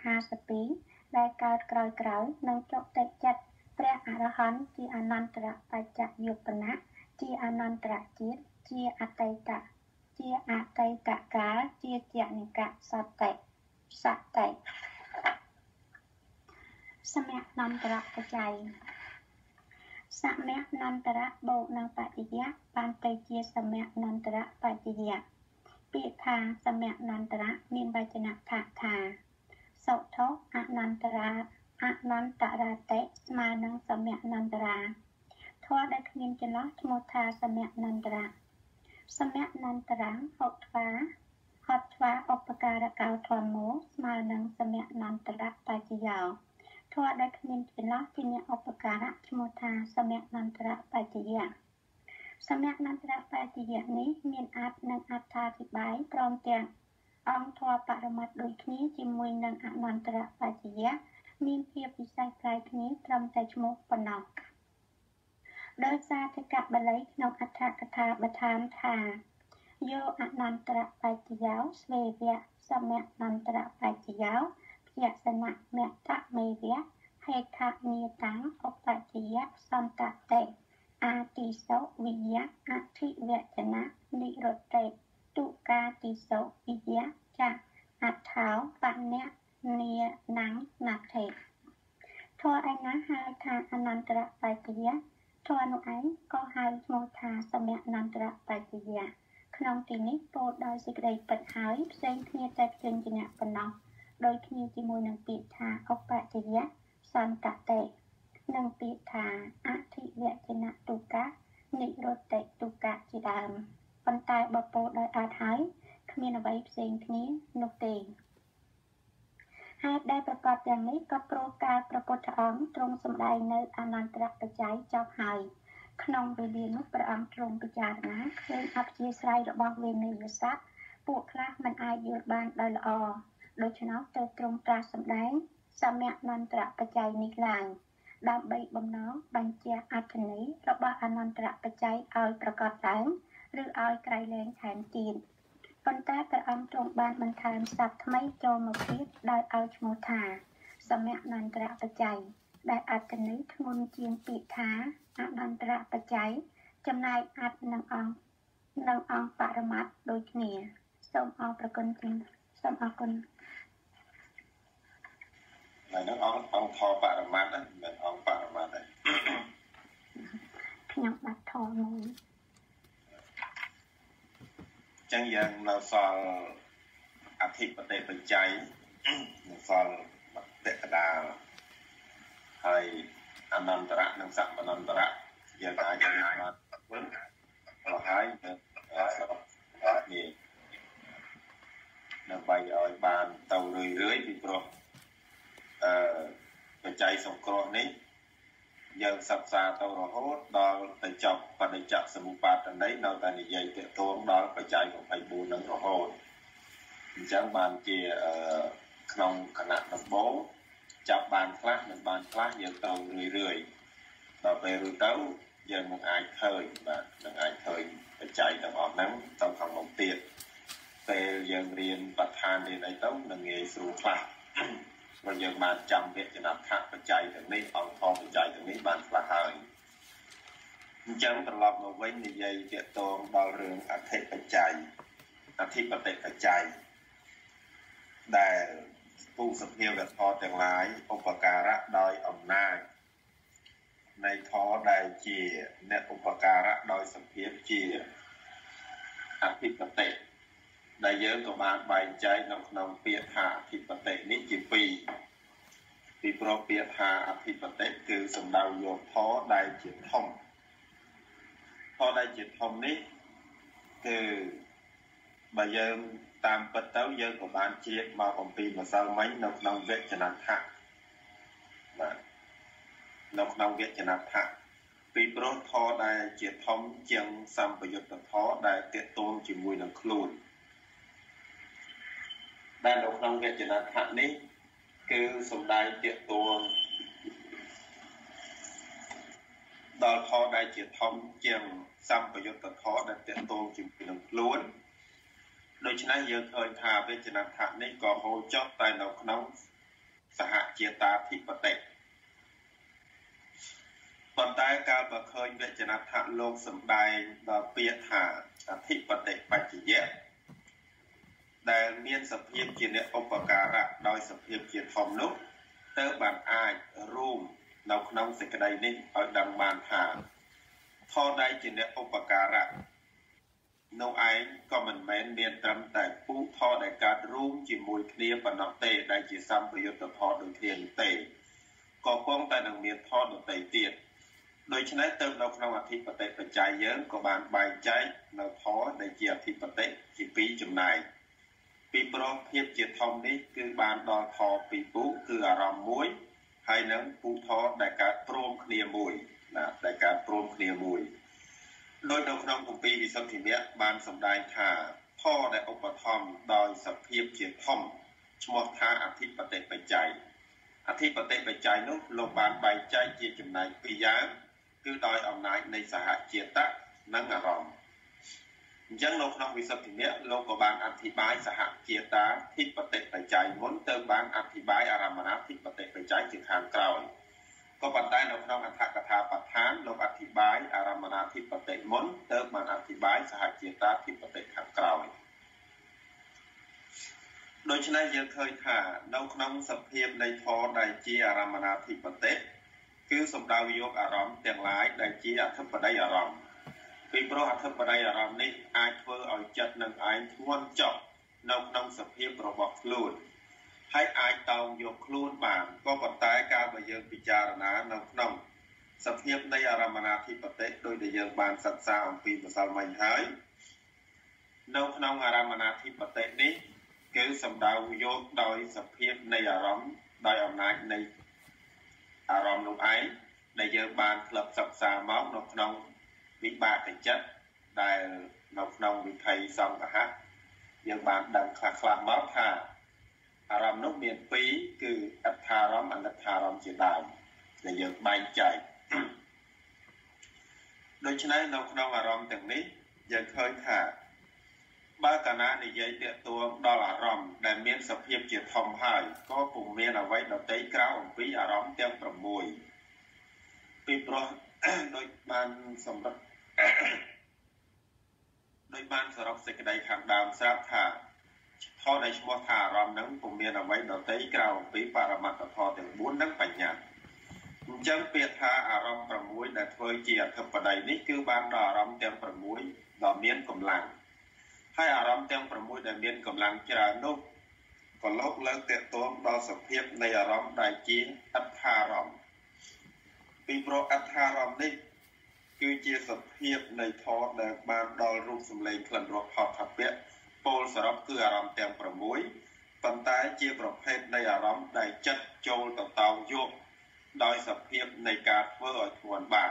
52ដែលកើតក្រោយនឹងចុតិចិត្តព្រះអរហន្តជាអនន្តរបច្ចយុប្បន្នៈជាអនន្តរជាតិជាអតីតកាលជាចនិកសតិសមនន្តរបច្ច័យសមនន្តរបូកនឹងបច្ចយៈបានទៅជាសមនន្តរបច្ចយៈពាក្យថាសមនន្តរៈមានវចនៈថាសុថោអនន្តរាតិស្មើនឹងសមនន្តរាធម៌ដែលគ្មានចន្លោះឈ្មោះថាសមនន្តរៈសមនន្តរៈហត់ថ្វាឧបការកោធម្មោស្មើនឹងសមនន្តរបច្ចយោធម៌ដែលគ្មានចន្លោះជាអ្នកឧបការៈឈ្មោះថាសមនន្តរបច្ចយៈសមនន្តរបច្ចយៈនេះមានអត្ថនិងអត្ថាធិប្បាយព្រមទាំងអង្គធម៌បរមត្តដូចគ្នាជាមួយនឹងអនន្តរបច្ចយៈមានភាពពិសេសប្លែកគ្នាត្រឹមតែឈ្មោះប៉ុណ្ណោះដោយសារតែកបល័យក្នុងអត្ថកថាបន្ថែមថាយោអនន្តរបច្ចយោស្វេវៈសមនន្តរបច្ចយោភយសនៈមតមេវៈហេខនីតាំងឧបច្ចយៈសន្តតេអាតិសោវិយៈអធិវចនៈនិរតេទុកាតិសោវិយៈចអដ្ឋោបនៈនាណੰណថេធម៌ឯណាហៅថាអនន្តរបច្ចយៈធម៌នោះឯងក៏ហៅឈ្មោះថាសមនន្តរបច្ចយៈក្នុងទីនេះពោលដោយសេចក្តីពិតហើយផ្សេងគ្នាតែផ្សេងជាអ្នកប៉ុណ្ណោះដោយគ្នាជាមួយនឹងពាក្យថាឧបច្ចយៈសន្តតេនិងពាក្យថាអធិវចនៈទុក្ខនិរតេទុក្ខជាដើមប៉ុន្តែបើពោលដោយអាចហើយគ្មានអ្វីផ្សេងគ្នានោះទេហេតុដែលប្រកបយ៉ាងនេះក៏ព្រោះការព្រះពុទ្ធអង្គទ្រង់សម្ដែងនៅអនន្តរបច្ច័យចប់ហើយក្នុងវេលានោះព្រះអង្គទ្រង់ពិចារណាឃើញអព្យាស្រ័យរបស់វេនយស័ក្តិពួកខ្លះមិនអាចយល់បានដោយល្អដូច្នោះទៅទ្រង់ត្រាស់សម្ដែងសមនន្តរបច្ច័យនេះឡើងដើម្បីបំណងបញ្ជាក់អត្ថន័យរបស់អនន្តរបច្ច័យឲ្យប្រកបឡើងឬឲ្យក្រៃលែងថែមទៀតប៉ុន្តែព្រះអង្គទ្រង់បានបន្ថែមសព្ទថ្មីចូលមកទៀតដោយឲ្យឈ្មោះថាសមនន្តរបច្ច័យដែលអត្ថន័យធ្ងន់ជាងពាក្យថាអនន្តរបច្ច័យចំណែកអត្ថនិងអង្គបរមត្តដូចគ្នាសូមអរព្រគុណជាសូមអរគុណហើយនឹងអង្គធម៌បរមត្តហ្នឹងមិនអង្គបរមត្តទេខ្ញុំបាត់ធម៌មួយចឹងយើងនៅសល់អធិបតេបច្ច័យនៅសល់បតកដាលហើយអនន្តរៈនិងសមនន្តរៈយើងអាចនិយាយបានវិញរហ័យទៅសរុបនេះដើម្បីឲ្យបានទៅរឿយពីព្រោះបច្ច័យសង្គ្រោះនេះយើងសិក្សាទៅរហូតដល់ទៅចប់បដិច្ចសមុបត្តិន័យនៅតែនិយាយទាក់ទងដល់បច្ច័យ24នឹងរហូតអញ្ចឹងបានជាក្នុងគណៈដំបូងចាប់បានខ្លះមិនបានខ្លះយើងទៅរឿយដល់ពេលរួចទៅយើងនឹងអាចឃើញបាទនឹងអាចឃើញបច្ច័យទាំងអស់ហ្នឹងទៅខាងមុខទៀតពេលយើងរៀនបឋានរៀនអីទៅនឹងងាយស្រួលខ្លះព្រោះយើងបានចាំវចនថៈបច្ច័យទាំងនេះអង្គធម៌បច្ច័យទាំងនេះបានខ្លះហើយអញ្ចឹងត្រឡប់មកវិញនិយាយទាក់ទងដល់រឿងអធិបច្ច័យអធិបតេបច្ច័យដែលពុសភាវធម៌ទាំងឡាយឧបការៈដោយអំណាចនៃធម៌ដែលជាអ្នកឧបការៈដោយសភាពជាអធិបតេដែលយើងក៏បានបែងចែកនៅក្នុងពាក្យថាអធិបតេនេះជាពីរពីព្រោះពាក្យថាអធិបតេគឺសំដៅយកធម៌ដែលជាធំធម៌ដែលជាធំនេះគឺបើយើងតាមពិតទៅយើងក៏បានជ្រាបមកអំពីម្សិលមិញនៅក្នុងវចនថៈបាទនៅក្នុងវចនថៈពីព្រោះធម៌ដែលជាធំជាងសម្បយុត្តធម៌ដែលទាក់ទងជាមួយនឹងខ្លួនដែលនៅក្នុងវចនថៈនេះគឺសំដែងទាក់ទងដល់ធម៌ដែលជាធំជាងសម្បយុត្តធម៌ដែលទាក់ទងជាមួយនឹងខ្លួនដូច្នេះយើងឃើញថាវចនថៈនេះក៏ហូរចុះតែនៅក្នុងសហជាតាធិបតេប៉ុន្តែកាលបើឃើញវចនថៈលោកសម្ដែងដល់ពាក្យថាអធិបតេបច្ចយៈដែលមានសភាពជាអ្នកឧបការៈដោយសភាពជាធំនោះទើបបានអាចរួមនៅក្នុងសេចក្តីនេះឲ្យដឹងបានថាធម៌ដែលជាអ្នកឧបការៈនោះឯងក៏មិនមែនមានត្រឹមតែពូធម៌ដែលកើតរួមជាមួយគ្នាប៉ុណ្ណោះទេដែលជាសម្បយុត្តធម៌ដូចគ្នានោះទេក៏គង់តែនឹងមានធម៌ដទៃទៀតដូច្នេះទៅនៅក្នុងអធិបតេបច្ច័យយើងក៏បានបែងចែកនៅធម៌ដែលជាអធិបតេជាពីរចំណែកពីព្រោះភាពជាធំនេះគឺបានដល់ធម៌ពីរពូគឺអារម្មណ៍មួយហើយនឹងពូថតដែលកើតព្រមគ្នាមួយណាដែលកើតព្រមគ្នាមួយដោយនៅក្នុងគម្ពីរវិសុទ្ធិមគ្គបានសម្ដែងថាធម៌ដែលឧបត្ថម្ភដោយសភាពជាធំឈ្មោះថាអធិបតិបច្ច័យអធិបតិបច្ច័យនោះលោកបានបែងចែកជាចំណែកពីរយ៉ាងគឺដោយអំណាចនៃសហចេតៈនិងអារម្មណ៍អញ្ចឹងនៅក្នុងវិសុទ្ធិមគ្គលោកក៏បានអធិប្បាយសហចេតាធិបតិបច្ច័យមុនទៅបានអធិប្បាយអារម្មណាធិបតិបច្ច័យជាខាងក្រោយក៏ប៉ុន្តែនៅក្នុងអត្ថកថាបឋានលោកអធិប្បាយអារម្មណាធិបតិមុនទៅបានអធិប្បាយសហចេតាធិបតិខាងក្រោយដូច្នេះយើងឃើញថានៅក្នុងសភាពនៃធម៌ដែលជាអារម្មណាធិបតិគឺសំដៅយកអារម្មណ៍ទាំងឡាយដែលជាអធិបតីអារម្មណ៍ពីព្រោះអធិបតីអារម្មណ៍នេះអាចធ្វើឲ្យចិត្តនឹងឯងធ្ងន់ចុះនៅក្នុងសភាពរបស់ខ្លួនហើយអាចតោងយកខ្លួនបានក៏ប៉ុន្តែការបើយើងពិចារណានៅក្នុងសភាពនៃអារម្មណាធិបតិដោយដែលយើងបានសិក្សាអំពីម្សិលមិញហើយនៅក្នុងអារម្មណាធិបតិនេះគឺសំដៅយកដោយសភាពនៃអារម្មណ៍ដោយអំណាចនៃអារម្មណ៍នោះឯងដែលយើងបានធ្លាប់សិក្សាមកនៅក្នុងវិបាកចិត្តដែលនៅក្នុងវិថីសង្ឃៈយើងបានដឹងខ្លះៗមកថាអារម្មណ៍នោះមានពីរគឺអត្ថារម្មណ៍អនិច្ចារម្មណ៍ជាដើមដែលយើងបែងចែកដូច្នេះនៅក្នុងអារម្មណ៍ទាំងនេះយើងឃើញថាបើកាលណានិយាយទាក់ទងដល់អារម្មណ៍ដែលមានសភាពជាធំហើយក៏ពុំមានអ្វីដទៃក្រៅអំពីអារម្មណ៍ទាំង6ពីព្រោះដោយបានសម្រាប់ដោយបានសរុបសេចក្តីខាងដើមស្រាប់ថាធម៌ដែលឈ្មោះថាអារម្មណ៍នឹងពុំមានអ្វីដទៃក្រៅអំពីបរមត្តធម៌ទាំង4និងបញ្ញាអញ្ចឹងពាក្យថាអារម្មណ៍6ដែលធ្វើជាអធិបតីនេះគឺបានដល់អារម្មណ៍ទាំង6ដ៏មានកម្លាំងហើយអារម្មណ៍ទាំង6ដែលមានកម្លាំងច្រើននោះក៏លោកលើកទាក់ទងដល់សភាពនៃអារម្មណ៍ដែលជាអត្ថារម្មណ៍ពីព្រោះអត្ថារម្មណ៍នេះគឺជាសភាពនៃធម៌ដែលបានដល់រូបសម្លេងក្លិនរសផតពៈពលសរុបគឺអារម្មណ៍ទាំង6ប៉ុន្តែជាប្រភេទនៃអារម្មណ៍ដែលចិត្តចូលទៅតោងយកដោយសភាពនៃការធ្វើឲ្យធ្ងន់បាន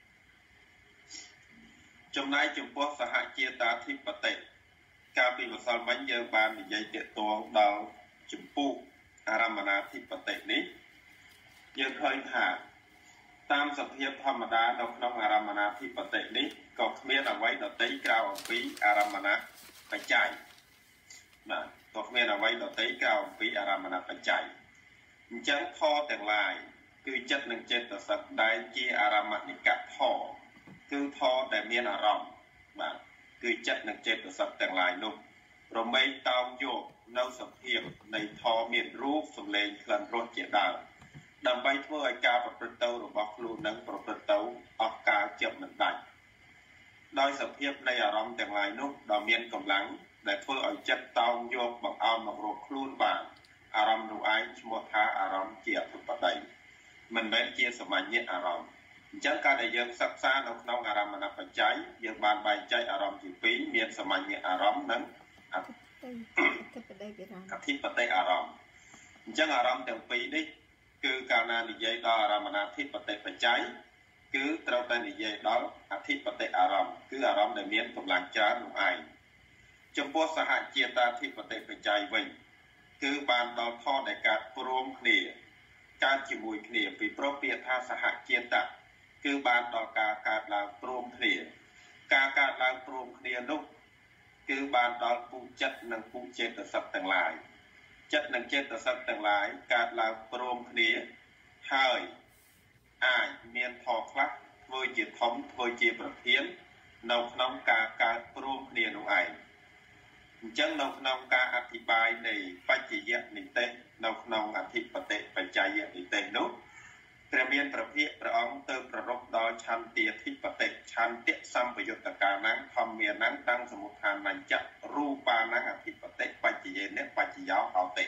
ចំណែកចំពោះសហចេតាធិបតិកាលពីម្សិលមិញយើងបាននិយាយទាក់ទងដល់ចម្ពោះអារម្មណាធិបតិនេះយើងឃើញថាតាមសភាពធម្មតានៅក្នុងអារម្មណាធិបតិនេះក៏គ្មានអ្វីដទៃក្រៅអំពីអារម្មណាបច្ច័យបាទក៏គ្មានអ្វីដទៃក្រៅអំពីអារម្មណាបច្ច័យអញ្ចឹងធម៌ទាំងឡាយគឺចិត្តនិងចេតសិកដែលជាអារមនិកធម៌គឺធម៌ដែលមានអារម្មណ៍បាទគឺចិត្តនិងចេតសិកទាំងឡាយនោះរមែងតោងយកនៅសភាពនៃធម៌មានរូបសម្លេងក្លិនរសជាដើមដើម្បីធ្វើឲ្យការប្រព្រឹត្តទៅរបស់ខ្លួននឹងប្រព្រឹត្តទៅអស់កាលជាប់មិនដាច់ដោយសភាពនៃអារម្មណ៍ទាំងឡាយនោះដ៏មានកម្លាំងដែលធ្វើឲ្យចិត្តតោងយកបង្អោនមករកខ្លួនបានអារម្មណ៍នោះឯងឈ្មោះថាអារម្មណ៍ជាអធិបតីមិនមែនជាសមាញ្ញអារម្មណ៍អញ្ចឹងការដែលយើងសិក្សានៅក្នុងអារម្មណបច្ច័យយើងបានបែងចែកអារម្មណ៍ជាពីរមានសមាញ្ញអារម្មណ៍និងអធិបតីអារម្មណ៍អញ្ចឹងអារម្មណ៍ទាំងពីរនេះគឺកាលណានិយាយដល់អារម្មណាធិបតីបច្ច័យគឺត្រូវតែនិយាយដល់អធិបតីអារម្មណ៍គឺអារម្មណ៍ដែលមានកម្លាំងច្រើននោះឯងចំពោះសហចេតាធិបតីបច្ច័យវិញគឺបានដល់ធម៌ដែលកើតព្រមគ្នាកើតជាមួយគ្នាពីព្រោះពាក្យថាសហចេតៈគឺបានដល់ការកើតឡើងព្រមគ្នាការកើតឡើងព្រមគ្នានោះគឺបានដល់ពូចិត្តនិងពូចេតសិកទាំងឡាយចិត្តនិងចេតសិកទាំងឡាយកើតឡើងព្រមគ្នាហើយអាចមានធម៌ខ្លះធ្វើជាធំធ្វើជាប្រធាននៅក្នុងការកើតព្រមគ្នានោះឯងអញ្ចឹងនៅក្នុងការអធិប្បាយនៃបច្ចយនិទេសនៅក្នុងអធិបតិបច្ច័យនិទេសនោះព្រះមានព្រះភិក្ខព្រះអង្គទៅប្ររពដល់ឆន្ទាធិបតិឆន្ទៈសម្បយុត្តកាលណាធម្មានតាំងសមុដ្ឋានញ្ចៈរូបានអធិបតិបច្ចយេនបច្ចយោហោតិ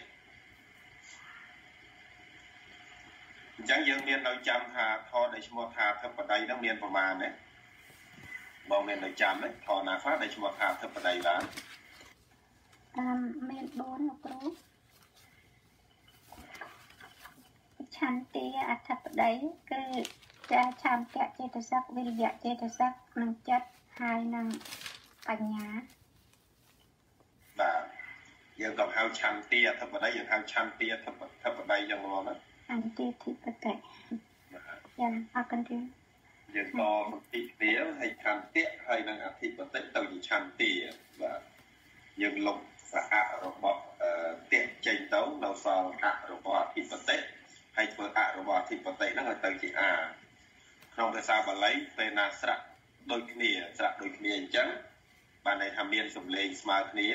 អញ្ចឹងយើងមាននៅចាំថាធម៌ដែលឈ្មោះថាអធិបតីនោះមានប្រមាណទេបងមាននៅចាំទេធម៌ណាខ្លះដែលឈ្មោះថាអធិបតីបានមាន4លោកគ្រូបច្ឆន្ទាអធិបតីគឺចាឆន្ទៈចេតសិកវិរិយៈចេតសិកនិងចិត្តហើយនឹងបញ្ញាបាទយើងក៏ហៅឆន្ទាអធិបតីយើងហៅឆន្ទាអធិបតីយ៉ាងណាណាឆន្ទាអធិបតីយ៉ាងអរគុណទេយើងក៏សន្តិគ្នាហើយឆន្ទៈហើយនឹងអធិបតីទៅជាឆន្ទាបាទយើងលុបសហរបស់តេចេញទៅនៅសល់អរបស់អធិបតីហើយធ្វើអរបស់អធិបតីហ្នឹងឲ្យទៅជាអាក្នុងភាសាបាលីពេលណាស្រៈដូចគ្នាស្រៈដូចគ្នាអញ្ចឹងបានន័យថាមានសំឡេងស្មើគ្នា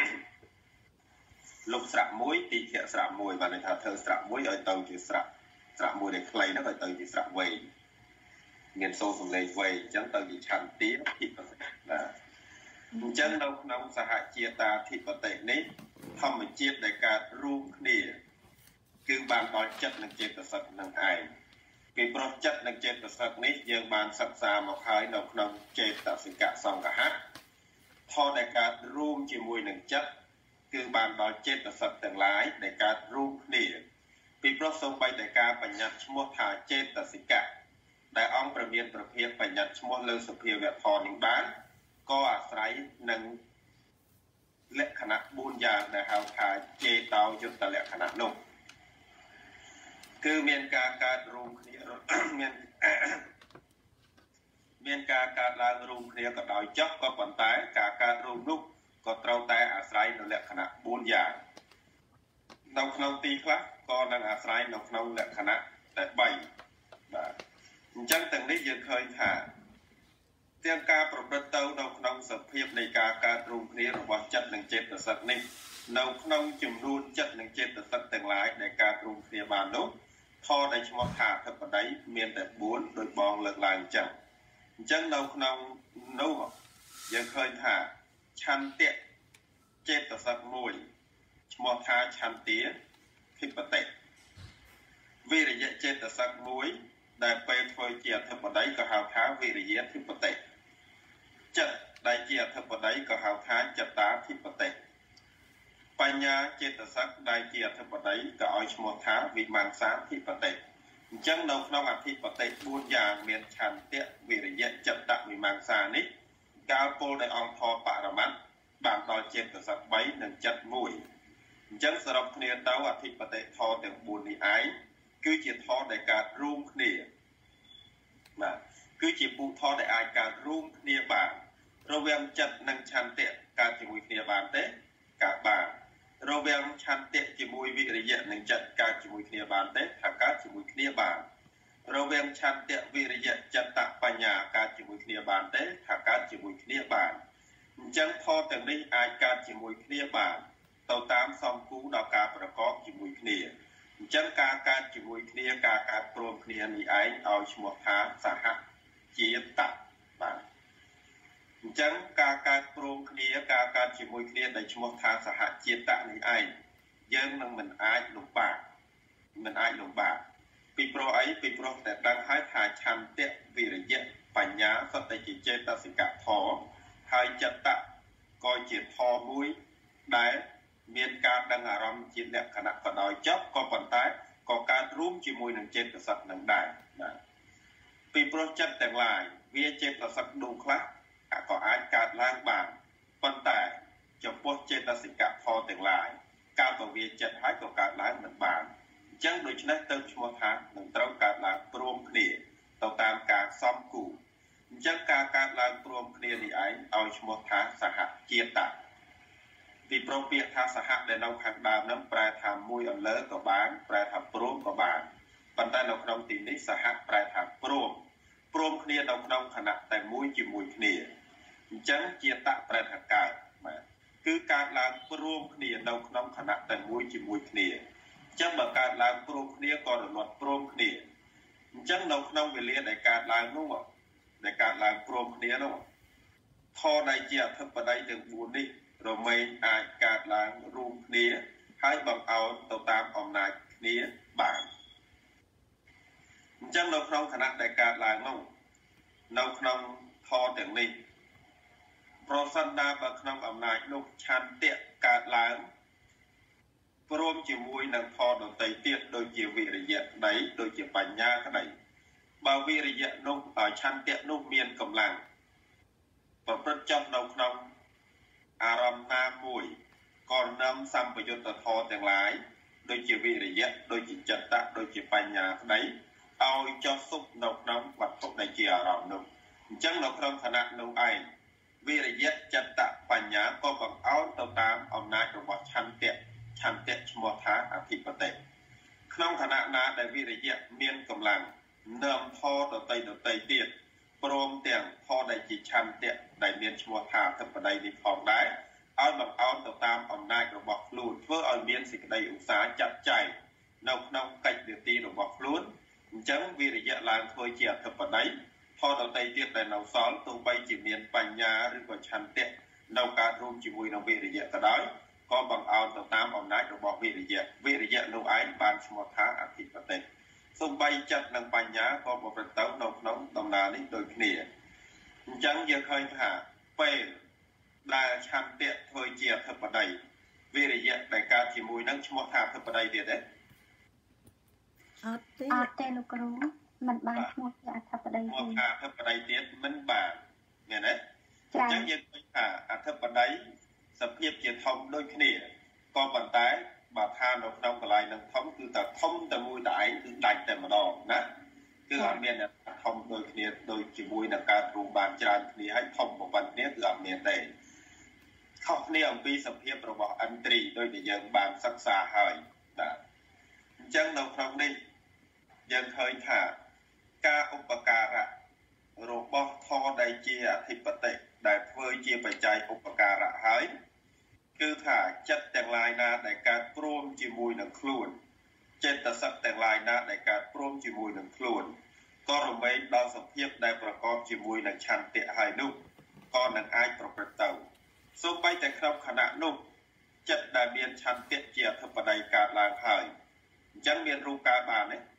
លុបស្រៈមួយទីធៈស្រៈមួយបានន័យថាធ្វើស្រៈមួយឲ្យទៅជាស្រៈមួយដែលខ្លីហ្នឹងឲ្យទៅជាស្រៈវែងមានសូរសំឡេងវែងអញ្ចឹងទៅជាឆន្ទាអធិបតីបាទអញ្ចឹងនៅក្នុងសហជាតាធិបតីនេះធម្មជាតិដែលកើតរួមគ្នាគឺបានដល់ចិត្តនិងចេតសិកនឹងឯងពីព្រោះចិត្តនិងចេតសិកនេះយើងបានសិក្សាមកហើយនៅក្នុងចេតសិកសង្កហៈធម៌ដែលកើតរួមជាមួយនឹងចិត្តគឺបានដល់ចេតសិកទាំងឡាយដែលកើតរួមគ្នាពីព្រោះសូម្បីតែការបញ្ញត្តិឈ្មោះថាចេតសិកៈដែលអង្គប្រមានប្រភេទបញ្ញត្តិឈ្មោះលើសភាវៈធម៌នេះបានក៏អាស្រ័យនឹងលក្ខណៈ4យ៉ាងដែលហៅថាចេតោយុត្តលក្ខណៈនោះគឺមានការកើតរួមគ្នាមានការកើតឡើងរួមគ្នាក៏ដោយចុះក៏ប៉ុន្តែការកើតរួមនោះក៏ត្រូវតែអាស្រ័យនៅលក្ខណៈ4យ៉ាងនៅក្នុងទីខ្លះក៏នឹងអាស្រ័យនៅក្នុងលក្ខណៈតែ3បាទអញ្ចឹងទាំងនេះយើងឃើញថាទាំងការប្រព្រឹត្តទៅនៅក្នុងសភាពនៃការកើតរួមគ្នារបស់ចិត្តនិងចេតសិកនេះនៅក្នុងចំនួនចិត្តនិងចេតសិកទាំងឡាយដែលកើតរួមគ្នាបាននោះធម៌ដែលឈ្មោះថាអធិបតីមានតែ4ដោយបងលើកឡើងអញ្ចឹងនៅក្នុងនោះយើងឃើញថាឆន្ទៈចេតសិកមួយឈ្មោះថាឆន្ទាធិបតីវិរិយៈចេតសិកមួយដែលពេលធ្វើជាអធិបតីក៏ហៅថាវិរិយាធិបតីចិត្តដែលជាអធិបតីក៏ហៅថាចតាធិបតីបញ្ញាចេតសិកដែលជាអធិបតីក៏ឲ្យឈ្មោះថាវិមង្សាធិបតីអញ្ចឹងនៅក្នុងអធិបតី4យ៉ាងមានឆន្ទៈវិរិយៈចតវិមង្សានេះកាលពលដោយអង្គធម៌បរមត្តបានដល់ចេតសិក3និងចិត្ត1អញ្ចឹងសរុបគ្នាទៅអធិបតីធម៌ទាំង4នេះឯងគឺជាធម៌ដែលកើតរួមគ្នាបាទគឺជាពូធម៌ដែលអាចកើតរួមគ្នាបានរវាងចិត្តនិងឆន្ទៈកើតជាមួយគ្នាបានទេកើតបានរវាងឆន្ទៈជាមួយវិរិយៈនិងចិត្តកើតជាមួយគ្នាបានទេថាកើតជាមួយគ្នាបានរវាងឆន្ទៈវិរិយៈចិត្តបញ្ញាកើតជាមួយគ្នាបានទេថាកើតជាមួយគ្នាបានអញ្ចឹងធម៌ទាំងនេះអាចកើតជាមួយគ្នាបានទៅតាមសំគូដល់ការប្រកបជាមួយគ្នាអញ្ចឹងការកើតជាមួយគ្នាការកើតព្រមគ្នានេះឯងឲ្យឈ្មោះថាសហជាតៈបាទអញ្ចឹងការកើតព្រមគ្នាការកើតជាមួយគ្នាដែលឈ្មោះថាសហជាតៈនេះឯងយើងនឹងមិនអាចលំបាកពីព្រោះអីពីព្រោះតែដឹងហើយថាឆន្ទៈវិរិយៈបញ្ញាសុទ្ធតែជាចេតសិកធម៌ហើយចិត្តៈក៏ជាធម៌មួយដែលមានការដឹងអារម្មណ៍ជាលក្ខណៈក៏ដោយចប់ក៏ប៉ុន្តែក៏កើតរួមជាមួយនឹងចេតសិកនឹងដែរបាទពីព្រោះចិត្តទាំងឡាយវាចេតសិកដួងខ្លះក៏អាចកើតឡើងបានប៉ុន្តែចំពោះចេតសិកធម៌ទាំងឡាយកាលបើវាចិត្តហើយក៏កើតឡើងមិនបានអញ្ចឹងដូច្នេះទៅឈ្មោះថានឹងត្រូវកើតឡើងព្រមគ្នាទៅតាមការសំគូអញ្ចឹងការកើតឡើងព្រមគ្នានេះឯងឲ្យឈ្មោះថាសហជាតៈពីព្រោះពាក្យថាសហដែលនៅខាងដើមនឹងប្រែថាមួយអន្លើក៏បានប្រែថាព្រមក៏បានប៉ុន្តែនៅក្នុងទីនេះសហប្រែថាព្រមគ្នានៅក្នុងខណៈតែមួយជាមួយគ្នាអញ្ចឹងជាតៈប្រែថាកើតបាទគឺកើតឡើងព្រមគ្នានៅក្នុងខណៈតែមួយជាមួយគ្នាអញ្ចឹងបើកើតឡើងព្រមគ្នាក៏រលត់ព្រមគ្នាអញ្ចឹងនៅក្នុងវេលាដែលកើតឡើងនោះដែលកើតឡើងព្រមគ្នានោះធម៌ដែលជាអធិបតីទាំង4នេះរមែងអាចកើតឡើងរួមគ្នាហើយបង្អោនទៅតាមអំណាចគ្នាបានអញ្ចឹងនៅក្នុងខណៈដែលកើតឡើងនោះនៅក្នុងធម៌ទាំងនេះប្រសិនណាបើក្នុងអំណាចនោះឆន្ទៈកើតឡើងព្រមជាមួយនឹងធម៌ដទៃទៀតដូចជាវិរិយៈក្តីដូចជាបញ្ញាក្តីបើវិរិយៈនោះឆន្ទៈនោះមានកម្លាំងប្រព្រឹត្តចុះនៅក្នុងអារម្មណ៍ណាមួយក៏នាំសម្បយុទ្ធធម៌ទាំងឡាយដូចជាវិរិយៈដូចជាចិត្តៈដូចជាបញ្ញាក្តីឲ្យចុះសុបនៅក្នុងវត្ថុដែលជាអារម្មណ៍នោះអញ្ចឹងនៅក្នុងឋានៈនោះឯងវិរិយៈចិត្តៈបញ្ញាក៏បង្អោនទៅតាមអំណាចរបស់ឆន្ទៈឈ្មោះថាអធិបតិក្នុងឋានៈណាដែលវិរិយៈមានកម្លាំងនាំធម៌ដទៃទៀតព្រមទាំងធម៌ដែលជាឆន្ទៈដែលមានឈ្មោះថាអធិបតិនេះផងដែរឲ្យបង្អោនទៅតាមអំណាចរបស់ខ្លួនធ្វើឲ្យមានសេចក្តីឧស្សាហ៍ចាត់ចែងនៅក្នុងកិច្ចនីតិរបស់ខ្លួនអញ្ចឹងវិរិយៈឡើងធ្វើជាអធិបតិធម៌ដទៃទៀតដែលនៅសល់ទោះបីជាមានបញ្ញាឬក៏ឆន្ទៈនៅកើតរួមជាមួយនឹងវិរិយៈក៏ដោយក៏បង្អោនទៅតាមអំណាចរបស់វិរិយៈនោះឯងបានឈ្មោះថាអធិបតិសូម្បីចិត្តនិងបញ្ញាក៏ប្រព្រឹត្តទៅនៅក្នុងដំណើរនេះដូចគ្នាអញ្ចឹងយើងឃើញថាពេលដែលឆន្ទៈធ្វើជាអធិបតិវិរិយៈដែលកើតជាមួយនឹងឈ្មោះថាអធិបតិទៀតទេអត់ទេលោកគ្រូមិនបានឈ្មោះជាអធិបតិទេឈ្មោះថាអធិបតិទៀតមិនបានមែនទេអញ្ចឹងយើងឃើញថាអធិបតិសភាពជាធំដូចគ្នាក៏ប៉ុន្តែបើថានៅក្នុងកន្លែងនឹងធំគឺតែធំតែមួយតែឯងគឺដាច់តែម្ដងណាគឺអត់មានធំដូចគ្នាដូចជាមួយនឹងកើតរួមបានច្រើនគ្នាហើយធំប៉ុណ្ណឹងគឺអត់មានទេខុសគ្នាអំពីសភាពរបស់ឥន្ទ្រីដូចដែលយើងបានសិក្សាហើយបាទអញ្ចឹងនៅក្នុងនេះយើងឃើញថាការឧបការៈរបស់ធម៌ដែលជាអធិបតិដែលធ្វើជាបច្ច័យឧបការៈហើយគឺថាចិត្តទាំងឡាយណាដែលកើតព្រមជាមួយនឹងខ្លួនចិត្តសឹកទាំងឡាយណាដែលកើតព្រមជាមួយនឹងខ្លួនក៏រមែងដល់សភាពដែលប្រកបជាមួយនឹងឆន្ទៈហើយនោះក៏នឹងអាចប្រព្រឹត្តទៅសូម្បីតែក្នុងខណៈនោះចិត្តដែលមានឆន្ទៈជាអធិបតីកើតឡើងហើយអញ្ចឹងមានរូបកើតបានទេ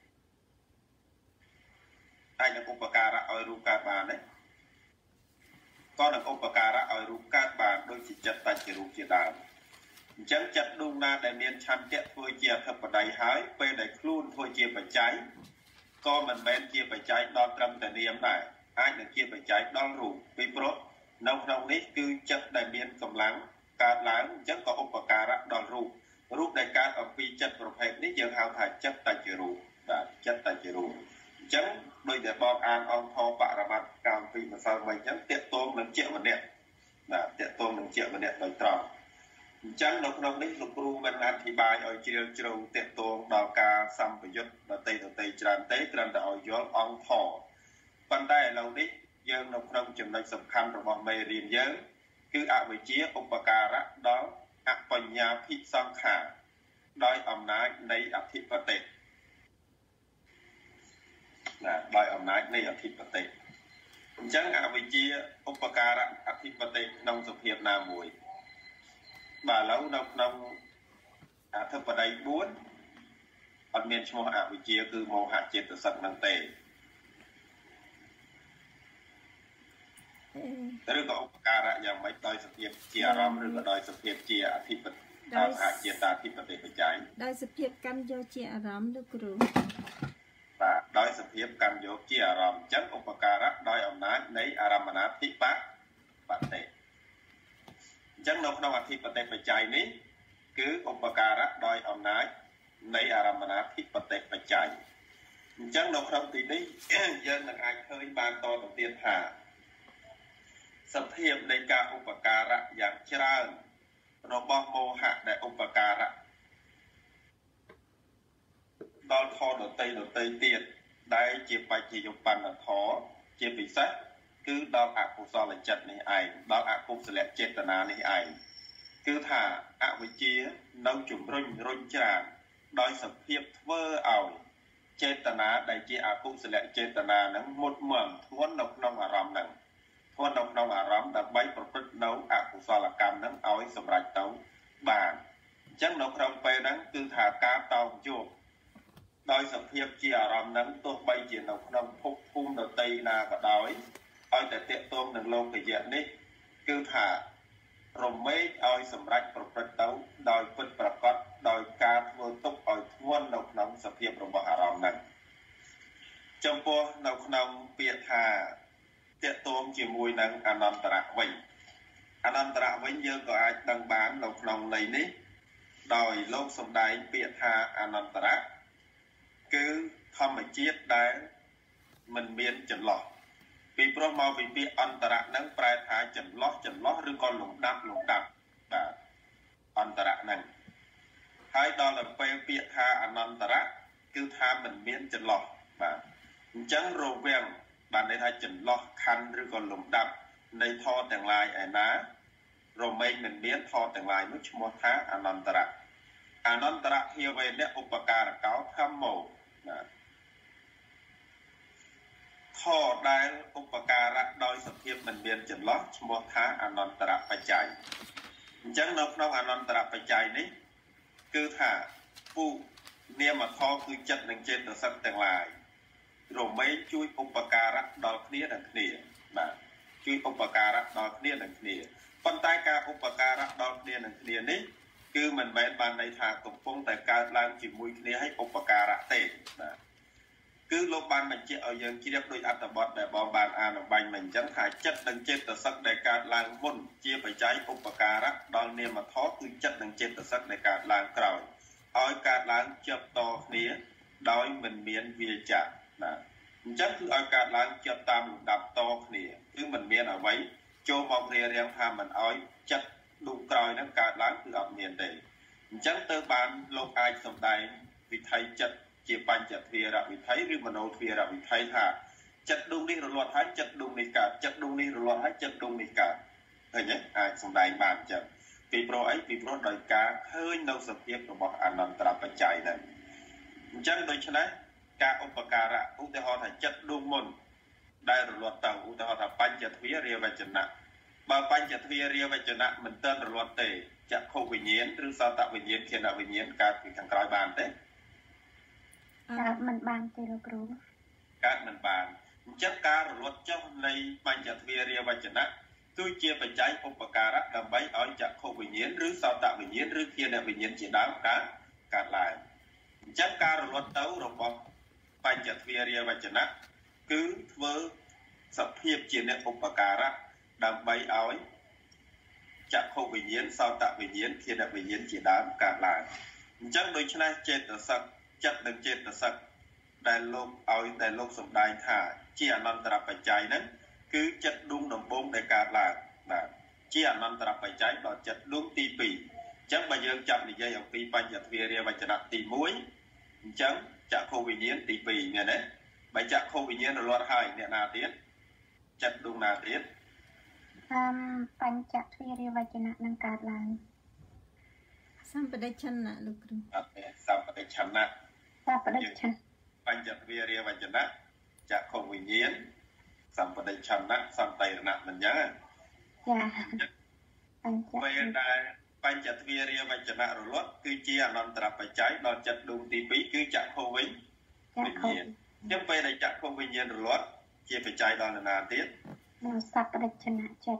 អាចនឹងឧបការៈឲ្យរូបកើតបានទេក៏នឹងឧបការៈឲ្យរូបកើតបានដូចជាចិត្តតជារូបជាដើមអញ្ចឹងចិត្តដួងណាដែលមានឆន្ទៈធ្វើជាអធិបតីហើយពេលដែលខ្លួនធ្វើជាបច្ច័យក៏មិនមែនជាបច្ច័យដល់ត្រឹមតែនាមដែរអាចនឹងជាបច្ច័យដល់រូបពីព្រោះនៅក្នុងនេះគឺចិត្តដែលមានកម្លាំងកើតឡើងអញ្ចឹងក៏ឧបការៈដល់រូបដែលកើតអំពីចិត្តប្រភេទនេះយើងហៅថាចិត្តតជារូបបាទចិត្តតជារូបអញ្ចឹងដោយតែបងអានអង្គធបរមត្តកម្មពីម្សិលមិញអញ្ចឹងតេតងនឹងជាវណៈបាទតេតងនឹងជាវណៈដោយត្រង់អញ្ចឹងនៅក្នុងនេះលោកគ្រូមិនអធិប្បាយឲ្យជ្រាលជ្រៅតេតងដល់ការសម្ពយុទ្ធដតីច្រើនទេគ្រាន់តែឲ្យយល់អង្គធប៉ុន្តែឥឡូវនេះយើងនៅក្នុងចំណុចសំខាន់របស់មេរៀនយើងគឺអវិជ្ជាឧបការៈដល់អបញ្ញាភិសង្ខារដោយអំណាចនៃអធិបតិដោយអំណាចនៃអធិបតិអញ្ចឹងអវិជ្ជាឧបការៈអធិបតិក្នុងសភាពណាមួយបាទឥឡូវនៅក្នុងអធិបតី4អត់មានឈ្មោះអវិជ្ជាគឺមោហៈចេតសិកហ្នឹងទេឬក៏ឧបការៈយ៉ាងម៉េចដោយសភាពជាអារម្មណ៍ឬក៏ដោយសភាពជាអធិបតិដោយអជាតាធិបតិបច្ច័យដោយសភាពកម្មយកជាអារម្មណ៍លោកគ្រូបាទដោយសភាពកម្មយកជាអារម្មណ៍អញ្ចឹងឧបការៈដោយអំណាចនៃអារម្មណាធិបតិអញ្ចឹងនៅក្នុងអធិបតិបច្ច័យនេះគឺឧបការៈដោយអំណាចនៃអារម្មណាធិបតិបច្ច័យអញ្ចឹងនៅក្នុងទីនេះយើងនឹងអាចឃើញបានតទៅទៀតថាសភាពនៃការឧបការៈយ៉ាងច្រើនរបស់មោហៈដែលឧបការៈដល់ធម៌ដតីទៀតដែលជាបច្ចុប្បន្នធម៌ជាពិសេសគឺដល់អកុសលចិត្តនេះឯងដល់អកុសលចេតនានេះឯងគឺថាអវិជ្ជានៅជំរុញរុញច្រានដោយសភាពធ្វើឲ្យចេតនាដែលជាអកុសលចេតនានឹងមុតមមធ្ងន់នៅក្នុងអារម្មណ៍នឹងធ្ងន់នៅក្នុងអារម្មណ៍ដើម្បីប្រព្រឹត្តនៅអកុសលកម្មនឹងឲ្យសម្រេចទៅបានអញ្ចឹងនៅក្នុងពេលហ្នឹងគឺថាការតោងយកដោយសភាពជាអារម្មណ៍នឹងទោះបីជានៅក្នុងភពភូមិដតីណាក៏ដោយឲ្យតែតេតងនឹងលោកយៈនេះគឺថារមែងឲ្យសម្រេចប្រព្រឹត្តទៅដោយពិតប្រាកដដោយនៅក្នុងពាក្យថាតេតងជាមួយនឹងអនន្តរៈវិញអនន្តរៈវិញយើងក៏អាចដឹងបាននៅក្នុងន័យនេះដោយលោកសំដែងពាក្យថាអនន្តរៈគឺធម្មជាតិដែលមិនមានចន្លោះពីព្រោះមកពីពាក្យអន្តរៈហ្នឹងប្រែថាចន្លោះឬក៏លំដាប់បាទអន្តរៈហ្នឹងហើយដល់ទៅពេលពាក្យថាអនន្តរៈគឺថាមិនមានចន្លោះបាទអញ្ចឹងរវាងបានន័យថាចន្លោះខណ្ឌឬក៏លំដាប់នៃធម៌ទាំងឡាយឯណារមែងមិនមានធម៌ទាំងឡាយនោះឈ្មោះថាអនន្តរៈអនន្តរៈភាវេនៈឧបការកោធម្មោបាទធម៌ដែលឧបការៈដោយសភាពមិនមានចន្លោះឈ្មោះថាអនន្តរបច្ច័យអញ្ចឹងនៅក្នុងអនន្តរបច្ច័យនេះគឺថាពុនាមធម៌គឺចិត្តនិងចេតសិកទាំងឡាយរមែងជួយឧបការៈដល់គ្នានិងគ្នាបាទជួយឧបការៈដល់គ្នានិងគ្នាប៉ុន្តែការឧបការៈដល់គ្នានិងគ្នានេះគឺមិនមែនបានន័យថាកំពុងតែកើតឡើងជាមួយគ្នាឲ្យឧបការៈទេបាទគឺលោកបានបញ្ជាក់ឲ្យយើងជ្រាបដោយអត្ថបទដែលបងបានអានអំបញ្ញមកអញ្ចឹងថាចិត្តនិងចេតសិកដែលកើតឡើងមុនជាបច្ច័យឧបការៈដល់នាមធម៌គឺចិត្តនិងចេតសិកដែលកើតឡើងក្រោយឲ្យកើតឡើងជាប់តគ្នាដោយមិនមានវាចៈបាទអញ្ចឹងគឺឲ្យកើតឡើងជាប់តាមលំដាប់តគ្នាគឺមិនមានអ្វីចូលមករារាំងថាមិនឲ្យចិត្តដួងក្រោយហ្នឹងកើតឡើងគឺអត់មានទេអញ្ចឹងទៅបានលោកអាចសម្ដែងវិថីចិត្តជាបញ្ចទ្វារវិថីឬមโนទ្វារវិថីថាចិត្តដួងនេះរលត់ហើយចិត្តដួងនេះកើតចិត្តដួងនេះរលត់ហើយចិត្តដួងនេះកើតឃើញទេអាចសម្ដែងបានអញ្ចឹងពីព្រោះអីពីព្រោះដោយការឃើញនៅសភាពរបស់អនន្តរបច្ច័យហ្នឹងអញ្ចឹងដូច្នេះការឧបការៈឧទាហរណ៍ថាចិត្តដួងមុនដែលរលត់ទៅឧទាហរណ៍ថាបញ្ចទ្វារាវចនៈបើបញ្ចទ្វារាវចនៈមិនទាន់រលត់ទេចក្ខុវិញ្ញាណឬសតវិញ្ញាណខេណវិញ្ញាណកើតពីខាងក្រោយបានទេកើតមិនបានទេលោកគ្រូកើតមិនបានអញ្ចឹងការរលត់ចុះនៃបញ្ចទ្វារាវចនៈគឺជាបច្ច័យឧបការៈដើម្បីឲ្យចក្ខុវិញ្ញាណឬសតវិញ្ញាណឬខេណវិញ្ញាណជាដើមកើតឡើងអញ្ចឹងការរលត់ទៅរបស់បញ្ចទ្វារាវចនៈគឺធ្វើសភាពជាអ្នកឧបការៈដើម្បីឲ្យចក្ខុវិញ្ញាណសោតវិញ្ញាណខេណវិញ្ញាណជាដើមកើតឡើងអញ្ចឹងដូច្នេះចេតសិកចិត្តនិងចេតសិកដែលលោកសម្ដែងថាជាអនន្តរបច្ច័យហ្នឹងគឺចិត្តដួងដំបូងដែលកើតឡើងបាទជាអនន្តរបច្ច័យដល់ចិត្តដួងទី2អញ្ចឹងបើយើងចាប់និយាយអំពីបញ្ចទ្វារាវចនៈទី1អញ្ចឹងចក្ខុវិញ្ញាណទី2មានទេបើចក្ខុវិញ្ញាណរលត់ហើយអ្នកណាទៀតចិត្តដួងណាទៀតបញ្ចទ្វារាវចនៈនឹងកើតឡើងសម្បដិឆន្ទៈលោកគ្រូអត់ទេសម្បដិឆន្ទៈបញ្ចទ្វារាវចនៈចក្ខុវិញ្ញាណសម្បដិឆន្ទៈសន្តៃរណៈមិនចឹងចាពេលដែលបញ្ចទ្វារាវចនៈរលត់គឺជាអនន្តរបច្ច័យដល់ចិត្តដួងទី2គឺចក្ខុវិញ្ញាណអញ្ចឹងពេលដែលចក្ខុវិញ្ញាណរលត់ជាបច្ច័យដល់ណាទៀតដល់សម្បដិឆន្ទៈចិត្ត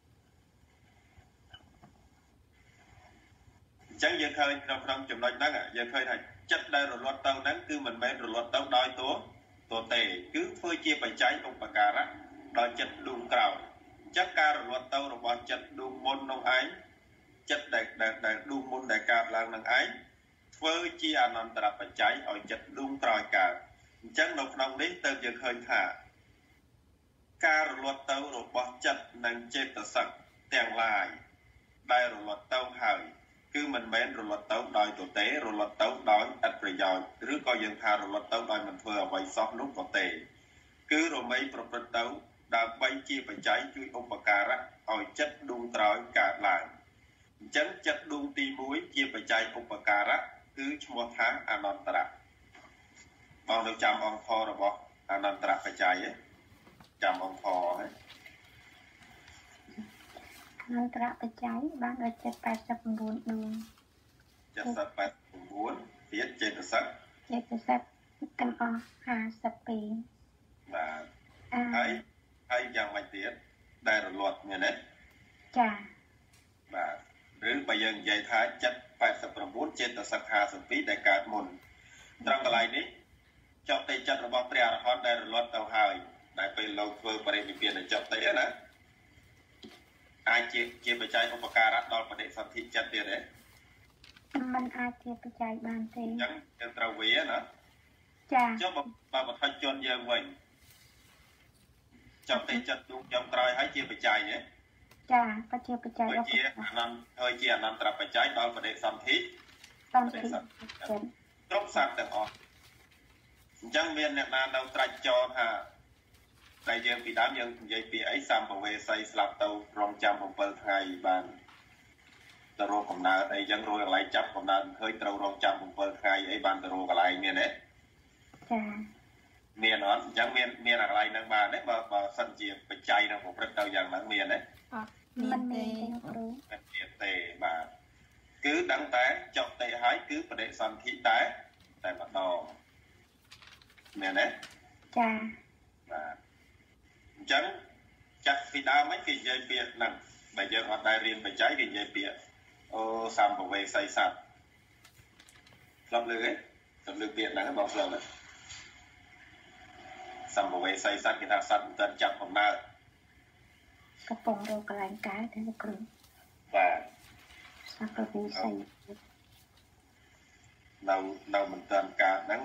អញ្ចឹងយើងឃើញក្នុងចំណុចហ្នឹងយើងឃើញថាចិត្តដែលរលត់ទៅហ្នឹងគឺមិនមែនរលត់ទៅដោយតួទេគឺធ្វើជាបច្ច័យឧបការៈដល់ចិត្តដួងក្រោយអញ្ចឹងការរលត់ទៅរបស់ចិត្តដួងមុននោះឯងចិត្តដែលដួងមុនដែលកើតឡើងនឹងឯងធ្វើជាអនន្តរបច្ច័យឲ្យចិត្តដួងក្រោយកើតអញ្ចឹងនៅក្នុងនេះទៅយើងឃើញថាការរលត់ទៅរបស់ចិត្តនិងចេតសិកទាំងឡាយដែលរលត់ទៅហើយគឺមិនមែនរលត់ទៅដោយទទេរលត់ទៅដោយឥតប្រយោជន៍ឬក៏យើងថារលត់ទៅដោយមិនធ្វើអ្វីសោះនោះក៏ទេគឺរមែងប្រព្រឹត្តទៅដើម្បីជាបច្ច័យជួយឧបការៈឲ្យចិត្តដួងក្រោយកើតឡើងអញ្ចឹងចិត្តដួងទី1ជាបច្ច័យឧបការៈគឺឈ្មោះថាអនន្តរៈបងនៅចាំអង្គធររបស់អនន្តរបច្ច័យចាំអង្គធរហ្នឹងអនន្តរបច្ច័យបានដល់ចិត្ត89ដួង 79ទៀតចេតសិកទាំងអស់52 បាទហើយយ៉ាងម៉េចទៀតដែលរលត់មានទេចាបាទឬបើយើងនិយាយថាចិត្ត89ចេតសិក52ដែលកើតមុនត្រង់កន្លែងនេះចប់តែចិត្តរបស់ព្រះអរហន្តដែលរលត់ទៅហើយដែលពេលលោកធ្វើបរិនិព្វានចប់តែណាអាចជាបច្ច័យឧបការៈដល់បដិសន្ធិចិត្តទៀតទេมันអាចជាបច្ច័យបានទេអញ្ចឹងយើងត្រូវវាណាចាចុះបើបឋិជនយើងវិញចប់តែចិត្តទូខ្ញុំក្រោយហើយជាបច្ច័យទេចាក៏ជាបច្ច័យដល់ជាអនន្តរបច្ច័យដល់បដិសន្ធិគ្រប់សត្វទាំងអស់អញ្ចឹងមានអ្នកណានៅត្រាច់ចោលថាតែយើងពីដើមយើងនិយាយពីអីសម្ភវេសីស្លាប់ទៅរងចាំ7ថ្ងៃបានទៅរកកំណើតអីចឹងរួចកន្លែងចាប់កំណើតឃើញត្រូវរងចាំ7ថ្ងៃអីបានទៅរកកន្លែងមានទេចាមានអត់អញ្ចឹងមានកន្លែងហ្នឹងបានទេបើសិនជាបច្ច័យនឹងប្រព្រឹត្តទៅយ៉ាងហ្នឹងមានទេអត់មានទេគ្រូមានទេបាទគឺដឹងតែចប់ទេហើយគឺបដិសន្ធិតែម្ដងមានទេចាបាទអញ្ចឹងចាក់ពីដើមហ្នឹងគេនិយាយពាក្យហ្នឹងបើយើងអត់ដែលរៀនបច្ច័យគេនិយាយពាក្យអូសម្ភវេសីស័ព្ទឆ្លប់លើទេឆ្លប់លើពាក្យហ្នឹងបងឆ្លប់ទេសម្ភវេសីស័ព្ទគេថាសត្វមិនទាន់ចាប់កំណើតកំពុងរកកន្លែងកើតទេគ្រូបាទសម្ភវេសីនៅមិនទាន់កើតហ្នឹង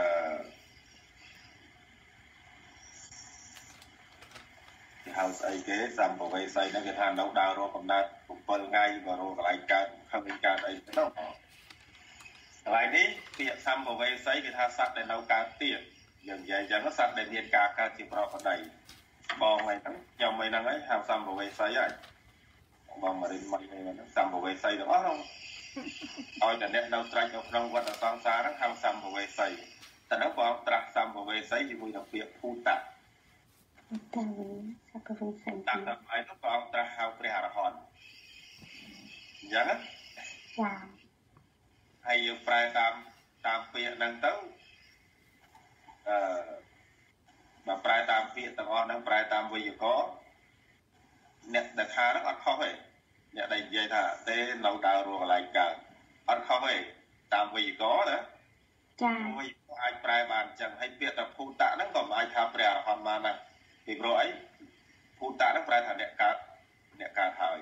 គេហៅស្អីគេសម្ភវេសីហ្នឹងគេថានៅដើររកកំណើត7ថ្ងៃក៏រកកន្លែងកើតខំវិញកើតអីទៅកន្លែងនេះពាក្យសម្ភវេសីគេថាសត្វដែលនៅកើតទៀតយើងនិយាយអញ្ចឹងសត្វដែលមានការកើតជាប្រកបដីបងអីហ្នឹងខ្ញុំអីហ្នឹងហៅសម្ភវេសីហើយបងមករៀនមកហ្នឹងសម្ភវេសីទាំងអស់ហ្នឹងឲ្យតែអ្នកនៅត្រាច់នៅក្នុងវត្តអសង្សារហ្នឹងហៅសម្ភវេសីតែនោះបងត្រាស់សម្ភវេសីជាមួយនឹងពាក្យភូតៈតាសម្ភវេសីតាមហើយនោះបងត្រាស់ហៅព្រះអរហន្តអញ្ចឹងណាចាហើយយើងប្រែតាមពាក្យហ្នឹងទៅបើប្រែតាមពាក្យទាំងអស់ហ្នឹងប្រែតាមវេយ្យាករណ៍អ្នកដែលថាហ្នឹងអត់ខុសទេអ្នកដែលនិយាយថាទេនៅដើររកកន្លែងកើតអត់ខុសទេតាមវេយ្យាករណ៍ណាចាវេយ្យាករណ៍អាចប្រែបានអញ្ចឹងហើយពាក្យថាភូតៈហ្នឹងក៏មិនអាចថាព្រះអរហន្តបានដែរពីព្រោះអីភូតៈហ្នឹងប្រែថាអ្នកកើតហើយអ្នកកើតហើយ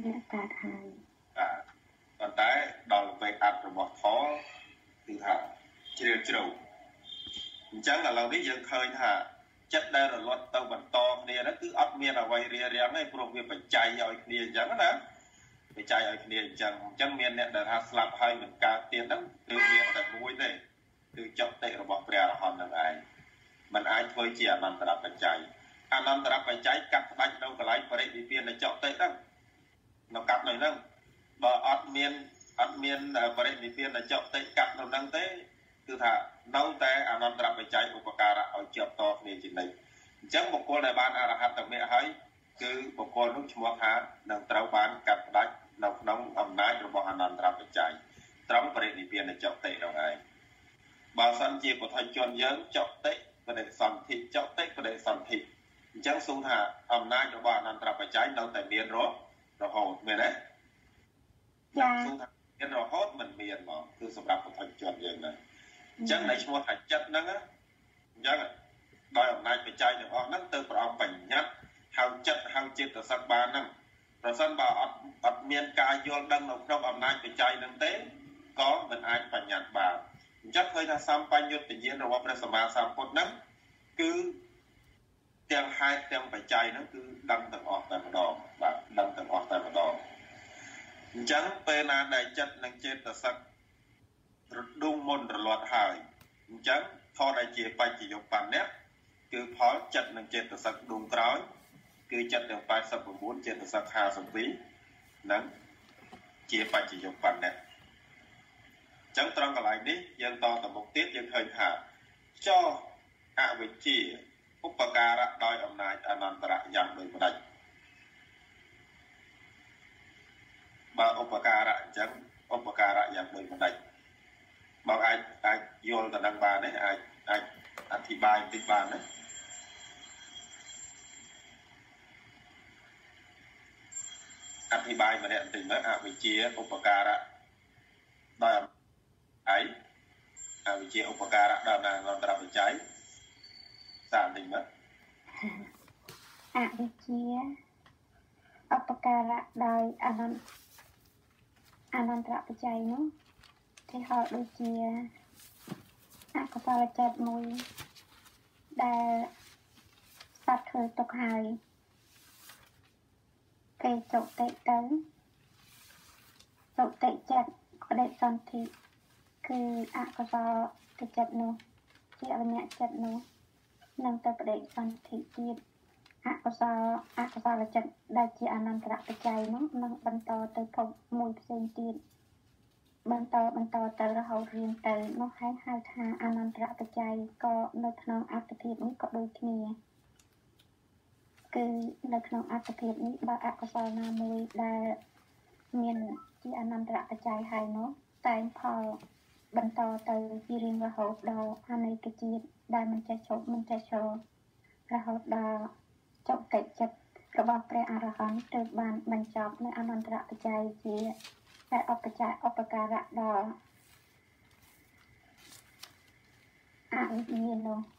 បាទប៉ុន្តែដល់ពេលអត្តរបស់ធម៌គឺថាជ្រាលជ្រៅអញ្ចឹងឥឡូវនេះយើងឃើញថាចិត្តដែលរលត់ទៅបន្តគ្នាហ្នឹងគឺអត់មានអ្វីរារាំងទេព្រោះវាបច្ច័យឲ្យគ្នាអញ្ចឹងណាបច្ច័យឲ្យគ្នាអញ្ចឹងមានអ្នកដែលថាស្លាប់ហើយមិនកើតទៀតហ្នឹងគឺមានតែមួយទេគឺចប់តិរបស់ព្រះអរហន្តនឹងឯងมันអាចធ្វើជាអនន្តរបច្ច័យអនន្តរបច្ច័យកាត់ផ្ដាច់នៅកន្លែងបរិនិព្វាននៃចប់តិហ្នឹងនៅកាត់នៅហ្នឹងបើអត់មានបរិនិព្វាននៃចប់តិកាត់នៅហ្នឹងទេគឺថានៅតែអនន្តរបច្ច័យឧបការៈឲ្យជាប់តគ្នាជានិច្ចអញ្ចឹងបុគ្គលដែលបានអរហត្តមគ្គហើយគឺបុគ្គលនោះឈ្មោះថានឹងត្រូវបានកាត់ផ្ដាច់នៅក្នុងអំណាចរបស់អនន្តរបច្ច័យត្រង់បរិនិព្វាននៃចប់តិនោះឯងបើសិនជាពុទ្ធជនយើងចប់តិបដិសន្ធិចប់តិបដិសន្ធិអញ្ចឹងសួរថាអំណាចរបស់អនន្តរបច្ច័យនៅតែមានរហូតមែនទេចាសួរថាមានរហូតមិនមានហ្មងគឺសម្រាប់ពុទ្ធជនយើងហ្នឹងអញ្ចឹងនៃឈ្មោះថាចិត្តហ្នឹងអញ្ចឹងដោយអំណាចបច្ច័យទាំងអស់ហ្នឹងទៅព្រះអង្គបញ្ញត្តិហៅចិត្តហៅចិត្តសឹកបានហ្នឹងប្រសិនបើអត់មានការយល់ដឹងនៅក្នុងអំណាចបច្ច័យហ្នឹងទេក៏មិនអាចបញ្ញត្តិបានអញ្ចឹងឃើញថាសម្បញ្ញត្តិញ្ញាណរបស់ព្រះសម្មាសម្ពុទ្ធហ្នឹងគឺទាំងហេតុទាំងបច្ច័យហ្នឹងគឺដឹងទាំងអស់តែម្ដងបាទដឹងទាំងអស់តែម្ដងអញ្ចឹងពេលណាដែលចិត្តនិងចេតសិករដុងមុនរលត់ហើយអញ្ចឹងធម៌ដែលជាបច្ចយុបញ្ញៈគឺផលចិត្តនិងចេតសិកដុងក្រោយគឺចិត្តទាំង89ចេតសិក52និងជាបច្ចយុបញ្ញៈអញ្ចឹងត្រង់កន្លែងនេះយើងតទៅមុខទៀតយើងឃើញថាចោអវិជ្ជាឧបការៈដោយអំណាចអនន្តរៈយ៉ាងដូចម្ដេចបើឧបការៈអញ្ចឹងឧបការៈយ៉ាងដូចម្ដេចបងអាចយល់ទៅនឹងបានទេអាចអធិប្បាយបន្តិចបានទេអធិប្បាយម្នាក់បន្តិចមើលអវិជ្ជាឧបការៈដោយអីអវិវិជាឧបការៈដល់អន្តរបច្ច័យសាមតិចមកអវិជាឧបការៈដោយអនន្តរបច្ច័យនោះទីហោដូចជាអកុសលចិត្តមួយដែលសត្វធ្វើទុកហើយគេចុតិទៅចុតិចិត្តបដិសន្ធិគឺអកុសលចិត្តនោះជាអវិញ្ញាចិត្តនោះនឹងទៅបដិសន្ធិទៀតអកុសលចិត្តដែលជាអនន្តរបច្ច័យនោះនឹងបន្តទៅភពមួយផ្សេងទៀតបន្តទៅរហូតរៀងទៅនោះហើយហៅថាអនន្តរបច្ច័យក៏នៅក្នុងអត្តភាពនេះក៏ដូចគ្នាគឺនៅក្នុងអត្តភាពនេះបើអកុសលណាមួយដែលមានជាអនន្តរបច្ច័យហើយនោះតែងផលបន្តទៅជារៀងរហូតដល់អនេកជាតិដែលមិនចេះឈប់មិនចេះឈររហូតដល់ចុតិចិត្តរបស់ព្រះអរហន្តទើបបានបញ្ចប់នៅអនន្តរបច្ច័យជាតែឧបការៈដល់អវិញ្ញាណនោះ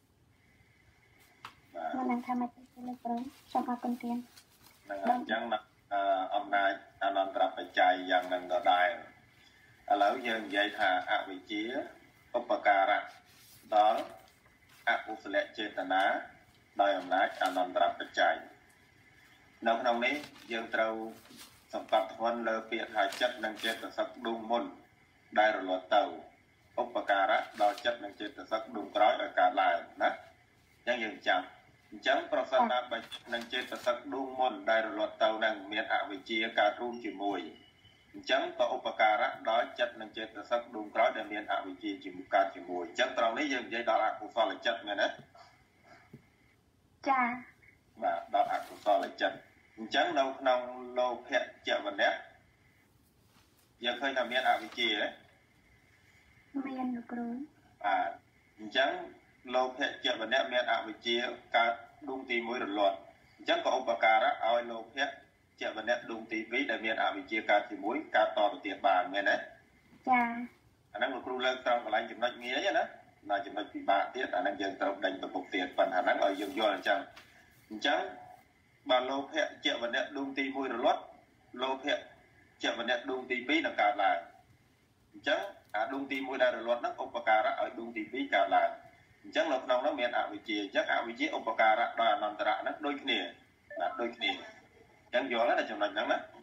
មិនដឹងថាមិនទេលោកគ្រូសូមអរគុណទៀតអញ្ចឹងអំណាចអនន្តរបច្ច័យយ៉ាងនឹងដដែលឥឡូវយើងនិយាយថាអវិជ្ជាឧបការៈដល់អកុសលចេតនាដោយអំណាចអនន្តរបច្ច័យនៅក្នុងនេះយើងត្រូវសង្កត់ធ្ងន់លើពាក្យថាចិត្តនិងចេតសិកដួងមុនដែលរលត់ទៅឧបការៈដល់ចិត្តនិងចេតសិកដួងក្រោយឲ្យកើតឡើងណាអញ្ចឹងយើងចាំអញ្ចឹងប្រសិនណាបើនឹងចេតសិកដួងមុនដែលរលត់ទៅនឹងមានអវិជ្ជាកើតរួមជាមួយអញ្ចឹងក៏ឧបការៈដល់ចិត្តនិងចេតសិកដួងក្រោយដែលមានអវិជ្ជាជាមួយកើតជាមួយអញ្ចឹងត្រង់នេះយើងនិយាយដល់អកុសលចិត្តមែនទេចា៎បាទដល់អកុសលចិត្តអញ្ចឹងនៅក្នុងលោភៈចវនៈយើងឃើញថាមានអវិជ្ជាមានលោកគ្រូបាទអញ្ចឹងលោភៈចវនៈមានអវិជ្ជាកើតដួងទី1រលត់អញ្ចឹងក៏ឧបការៈឲ្យលោភៈចវនៈដួងទី2ដែលមានអវិជ្ជាកើតជាមួយកើតតទៅទៀតបានមែនទេចា៎អាហ្នឹងលោកគ្រូលើកត្រង់កន្លែងចំណុចងាយណាដល់ចំណុចពិបាកទៀតអាហ្នឹងយើងត្រូវដេញទៅពុកទៀតប៉ុន្តែហ្នឹងឲ្យយើងយល់អញ្ចឹងបើលោភៈចវនៈដួងទី1រលត់លោភៈចវនៈដួងទី2នឹងកើតឡើងអញ្ចឹងអាដួងទី1ដែលរលត់ហ្នឹងឧបការៈឲ្យដួងទី2កើតឡើងអញ្ចឹងនៅក្នុងនោះមានអវិជ្ជាអញ្ចឹងអវិជ្ជាឧបការៈដល់អនន្តរៈហ្នឹងដូចគ្នាបាទដូចគ្នាអញ្ចឹងយល់ទេចំណុចហ្នឹងណាចា៎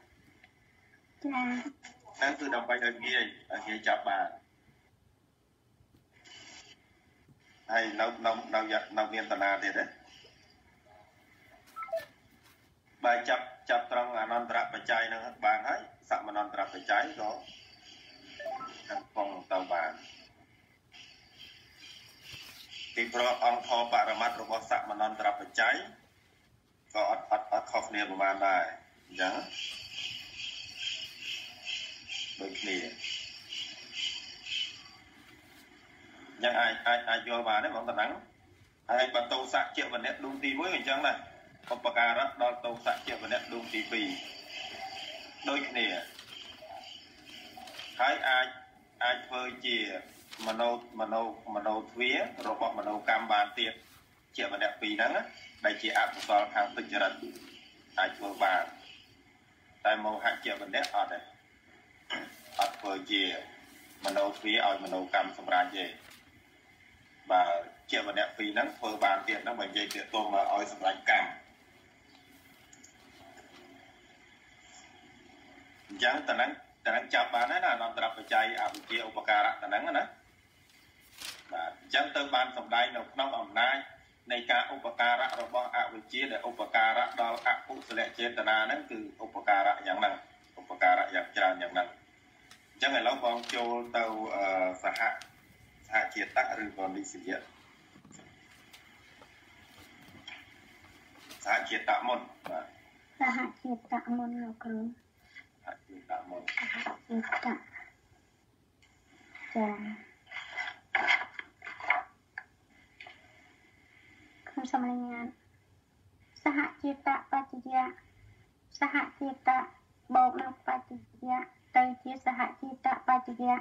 ហ្នឹងគឺដើម្បីឲ្យងាយចាប់បានហើយនៅមានតាណាទៀតទេបើចាប់ត្រង់អនន្តរបច្ច័យហ្នឹងបានហើយសមនន្តរបច្ច័យក៏កំពុងទៅបានពីព្រោះអង្គធបរមត្តរបស់សមនន្តរបច្ច័យក៏អត់ខុសគ្នាប្រហែលដែរអញ្ចឹងដូចគ្នាយ៉ាងអាចយល់បានទេបងតាំងហើយបើតោសៈជាវណៈដួងទី1អញ្ចឹងណាឧបការៈដល់តោសៈជាវណៈដួងទី2ដូចគ្នាហើយអាចធ្វើជាមโนទ្វារបស់មโนកម្មបានទៀតជាវណៈ2ហ្នឹងណាដែលជាអកុសលខាងទុច្ចរិតអាចធ្វើបានតែមោហៈជាវណៈអត់ទេអត់ធ្វើជាមโนទ្វាឲ្យមโนកម្មសម្រាប់ទេបើជាវណៈ2ហ្នឹងធ្វើបានទៀតហ្នឹងបើនិយាយទាក់ទងមកឲ្យសម្រាប់កម្មអញ្ចឹងតើហ្នឹងចាប់បានហើយណាអនន្តរបច្ច័យអវិជ្ជាឧបការៈតហ្នឹងណាបាទអញ្ចឹងទៅបានសម្ដែងនៅក្នុងអំណាចនៃការឧបការៈរបស់អវិជ្ជាដែលឧបការៈដល់អកុសលចេតនាហ្នឹងគឺឧបការៈយ៉ាងហ្នឹងឧបការៈយ៉ាងច្រើនយ៉ាងហ្នឹងអញ្ចឹងឥឡូវបងចូលទៅសហជាតិឬក៏និស្សយៈសហជាតិមុនបាទសហជាតិមុនលោកគ្រូសហជាតិមុនសហជាតិចាខ្ញុំសូមរំលឹកសហជាតិបច្ចយៈសហជាតិបូកនឹងបច្ចយៈទៅជាសហជាតិបច្ចយៈ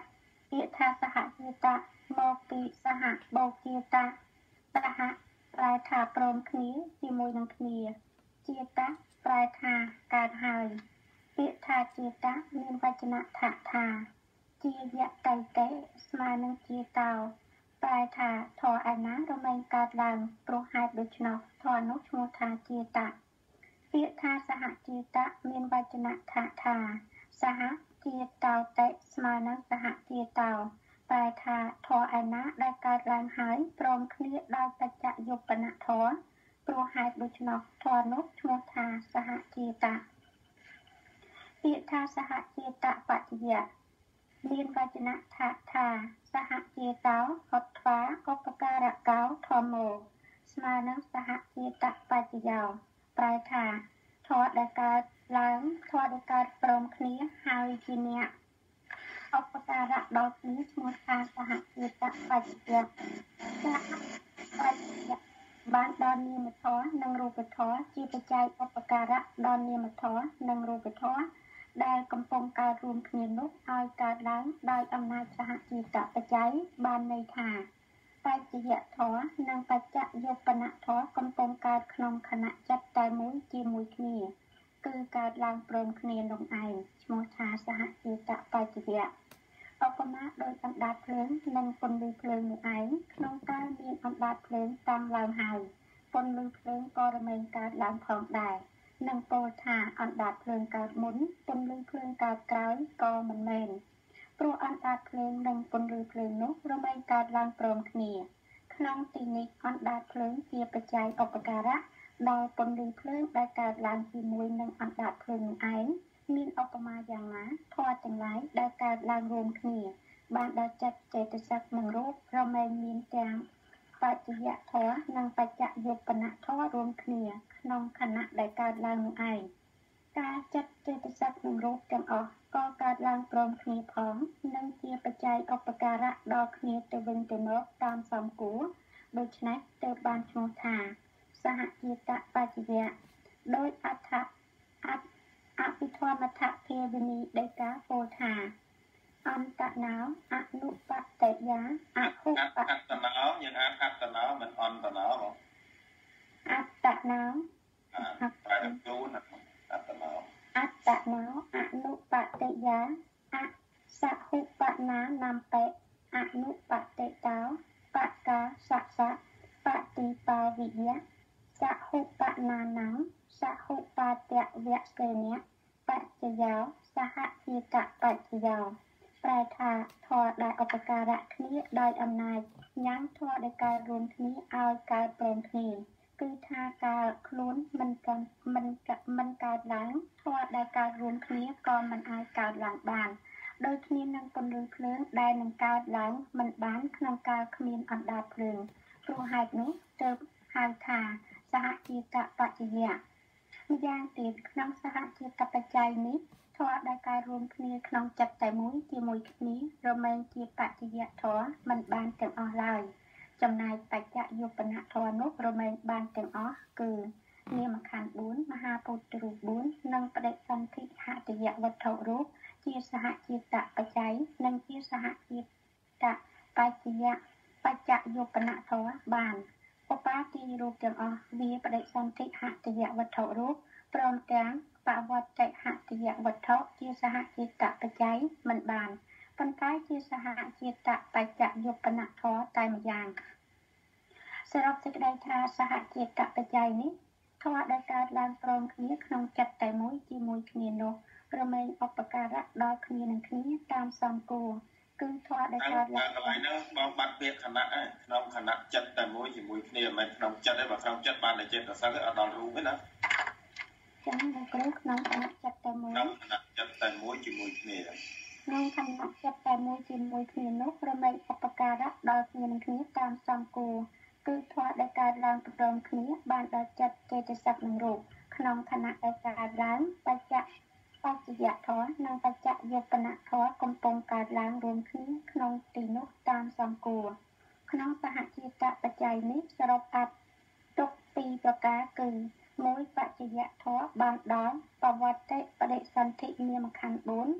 ពាក្យថាសហជាតៈមកពីសហបូកជាតៈសហប្រែថាព្រមគ្នាជាមួយនឹងគ្នាជាតៈប្រែថាកើតហើយពាក្យថាជាតៈមានវចនៈថាជាយៈតៃតេស្មើនឹងជាតោប្រែថាធរឯណារមែងកើតឡើងព្រោះហេតុដូច្នោះធរនោះឈ្មោះថាជាតៈពាក្យថាសហជាតៈមានវចនៈថាសហជាតោតេស្មើនឹងសហជាតោប្រែថាធរឯណាដែលកើតឡើងហើយព្រមគ្នាដោយបច្ចៈយុបនៈធរព្រោះហេតុដូច្នោះធរនោះឈ្មោះថាសហជាតៈពាក្យថាសហជាតៈបច្ចយៈមានវចនៈថាសហជាតោហតថ្វាឧបការៈកោធម្មោស្មើនឹងសហជាតៈបច្ចយោប្រែថាធម៌ដែលកើតឡើងធម៌ដែលកើតព្រមគ្នាហើយជាអ្នកឧបការៈដល់គ្នាឈ្មោះថាសហជាតៈបច្ចយៈសហបច្ចយៈបានដល់នាមធម៌និងរូបធម៌ជាបច្ច័យឧបការៈដល់នាមធម៌និងរូបធម៌ដែលកំពុងកើតរួមគ្នានោះឲ្យកើតឡើងដោយអំណាចសហជាតបច្ច័យបានន័យថាបច្ចយធម៌និងបច្ចយុបនៈធម៌កំពុងកើតក្នុងខណៈចិត្តតែមួយជាមួយគ្នាគឺកើតឡើងព្រមគ្នានោះឯងឈ្មោះថាសហជាតបច្ចយៈឧបមាដោយអណ្ដាតភ្លើងនិងពន្លឺភ្លើងនោះឯងក្នុងកាលមានអណ្ដាតភ្លើងតាំងឡើងហើយពន្លឺភ្លើងក៏រមែងកើតឡើងផងដែរនឹងពោលថាអណ្ដាតភ្លើងកើតមុនពន្លឺភ្លើងកើតក្រោយក៏មិនមែនព្រោះអណ្ដាតភ្លើងនិងពន្លឺភ្លើងនោះរមែងកើតឡើងព្រមគ្នាក្នុងទីនេះអណ្ដាតភ្លើងជាបច្ច័យឧបការៈដល់ពន្លឺភ្លើងដែលកើតឡើងជាមួយនឹងអណ្ដាតភ្លើងនោះឯងមានឧបមាយ៉ាងណាធម៌ទាំងឡាយដែលកើតឡើងរួមគ្នាបានដល់ចិត្តចេតសិកនិងរូបរមែងមានទាំងបច្ចយធម៌និងបច្ចយុបនៈធម៌រួមគ្នាក្នុងខណៈដែលកើតឡើងនោះឯងការចិត្តចេតសិកនិងរូបទាំងអស់ក៏កើតឡើងព្រមគ្នាផងនិងជាបច្ច័យឧបការៈដល់គ្នាទៅវិញទៅមកតាមសមគួរដូច្នេះទើបបានឈ្មោះថាសហជាតបច្ចយៈដោយអភិធម្មថភាវនីដីកាពោលថាអន្តណោអនុបតិយាអហុបអត្តណោយើងអានអត្តណោមិនអន្តណោបងអត្តណោប្រែទូនអត្តណោអត្តណោអនុបតិយាអសហុបណានាំពេអនុបតិតោបកាសសៈបតិបាវិយៈសហុបណានំសហុបតវៈសេនៈបច្ចយោសហជាតបច្ចយោប្រែថាធម៌ដែលឧបការៈគ្នាដោយអំណាចញ៉ាំធម៌ដែលកើតរួមគ្នាឲ្យកើតព្រមគ្នាគឺថាការខ្លួនមិនកើតឡើងធម៌ដែលកើតរួមគ្នាក៏មិនអាចកើតឡើងបានដោយគ្នានឹងពន្លឺភ្លើងដែលនឹងកើតឡើងមិនបានក្នុងកាលគ្មានអណ្ដាតភ្លើងព្រោះហេតុនោះទើបហៅថាសហជាតបច្ចយៈម្យ៉ាងទៀតក្នុងសហជាតបច្ច័យនេះធម៌ដែលកើតរួមគ្នាក្នុងចិត្តតែមួយជាមួយគ្នារមែងជាបច្ចយធម៌មិនបានទាំងអស់ឡើយចំណែកបច្ចយុបនៈធម៌នោះរមែងបានទាំងអស់គឺនាមខណ្ឌ4មហាពុទ្ធរូប4និងបដិសន្ធិហតយវត្ថុរូបជាសហជាតបច្ច័យនិងជាសហជាតបច្ចយៈបច្ចយុបនៈធម៌បានឧបាទាយរូបទាំងអស់វាបដិសន្ធិហតយវត្ថុរូបព្រមទាំងបវត្តហតយវត្ថុជាសហជាតបច្ច័យមិនបានប៉ុន្តែជាសហជាតបច្ចយុបនៈធម៌តែម្យ៉ាងសរុបសេចក្តីថាសហជាតបច្ច័យនេះធម៌ដែលកើតឡើងព្រមគ្នាក្នុងចិត្តតែមួយជាមួយគ្នានោះរមែងឧបការៈដល់គ្នានឹងគ្នាតាមសមគួរគឺធម៌ដែលកើតឡើងកន្លែងនោះបងបាត់ពាក្យខណៈក្នុងខណៈចិត្តតែមួយជាមួយគ្នាមិនមែនក្នុងចិត្តទេបើក្នុងចិត្តបានតែចិត្តទៅសឹកអត់ដល់រូបទេណាចឹងលោកគ្រូក្នុងខណៈចិត្តតែមួយក្នុងខណៈចិត្តតែមួយជាមួយគ្នាក្នុងខណៈចិត្តតែមួយជាមួយគ្នានោះរមែងឧបការៈដល់គ្នានឹងគ្នាតាមសមគួរគឺធម៌ដែលកើតឡើងព្រមគ្នាបានដល់ចិត្តចេតសិកនឹងរូបក្នុងខណៈដែលកើតឡើងបច្ចយធម៌និងបច្ចយុបនៈធម៌កំពុងកើតឡើងរួមគ្នាក្នុងទីនោះតាមសមគួរក្នុងសហជាតបច្ច័យនេះសរុបអត្ថទុក2ប្រការគឺ1បច្ចយធម៌បានដល់បវត្តបដិសន្ធិនាមខណ្ឌ4គឺ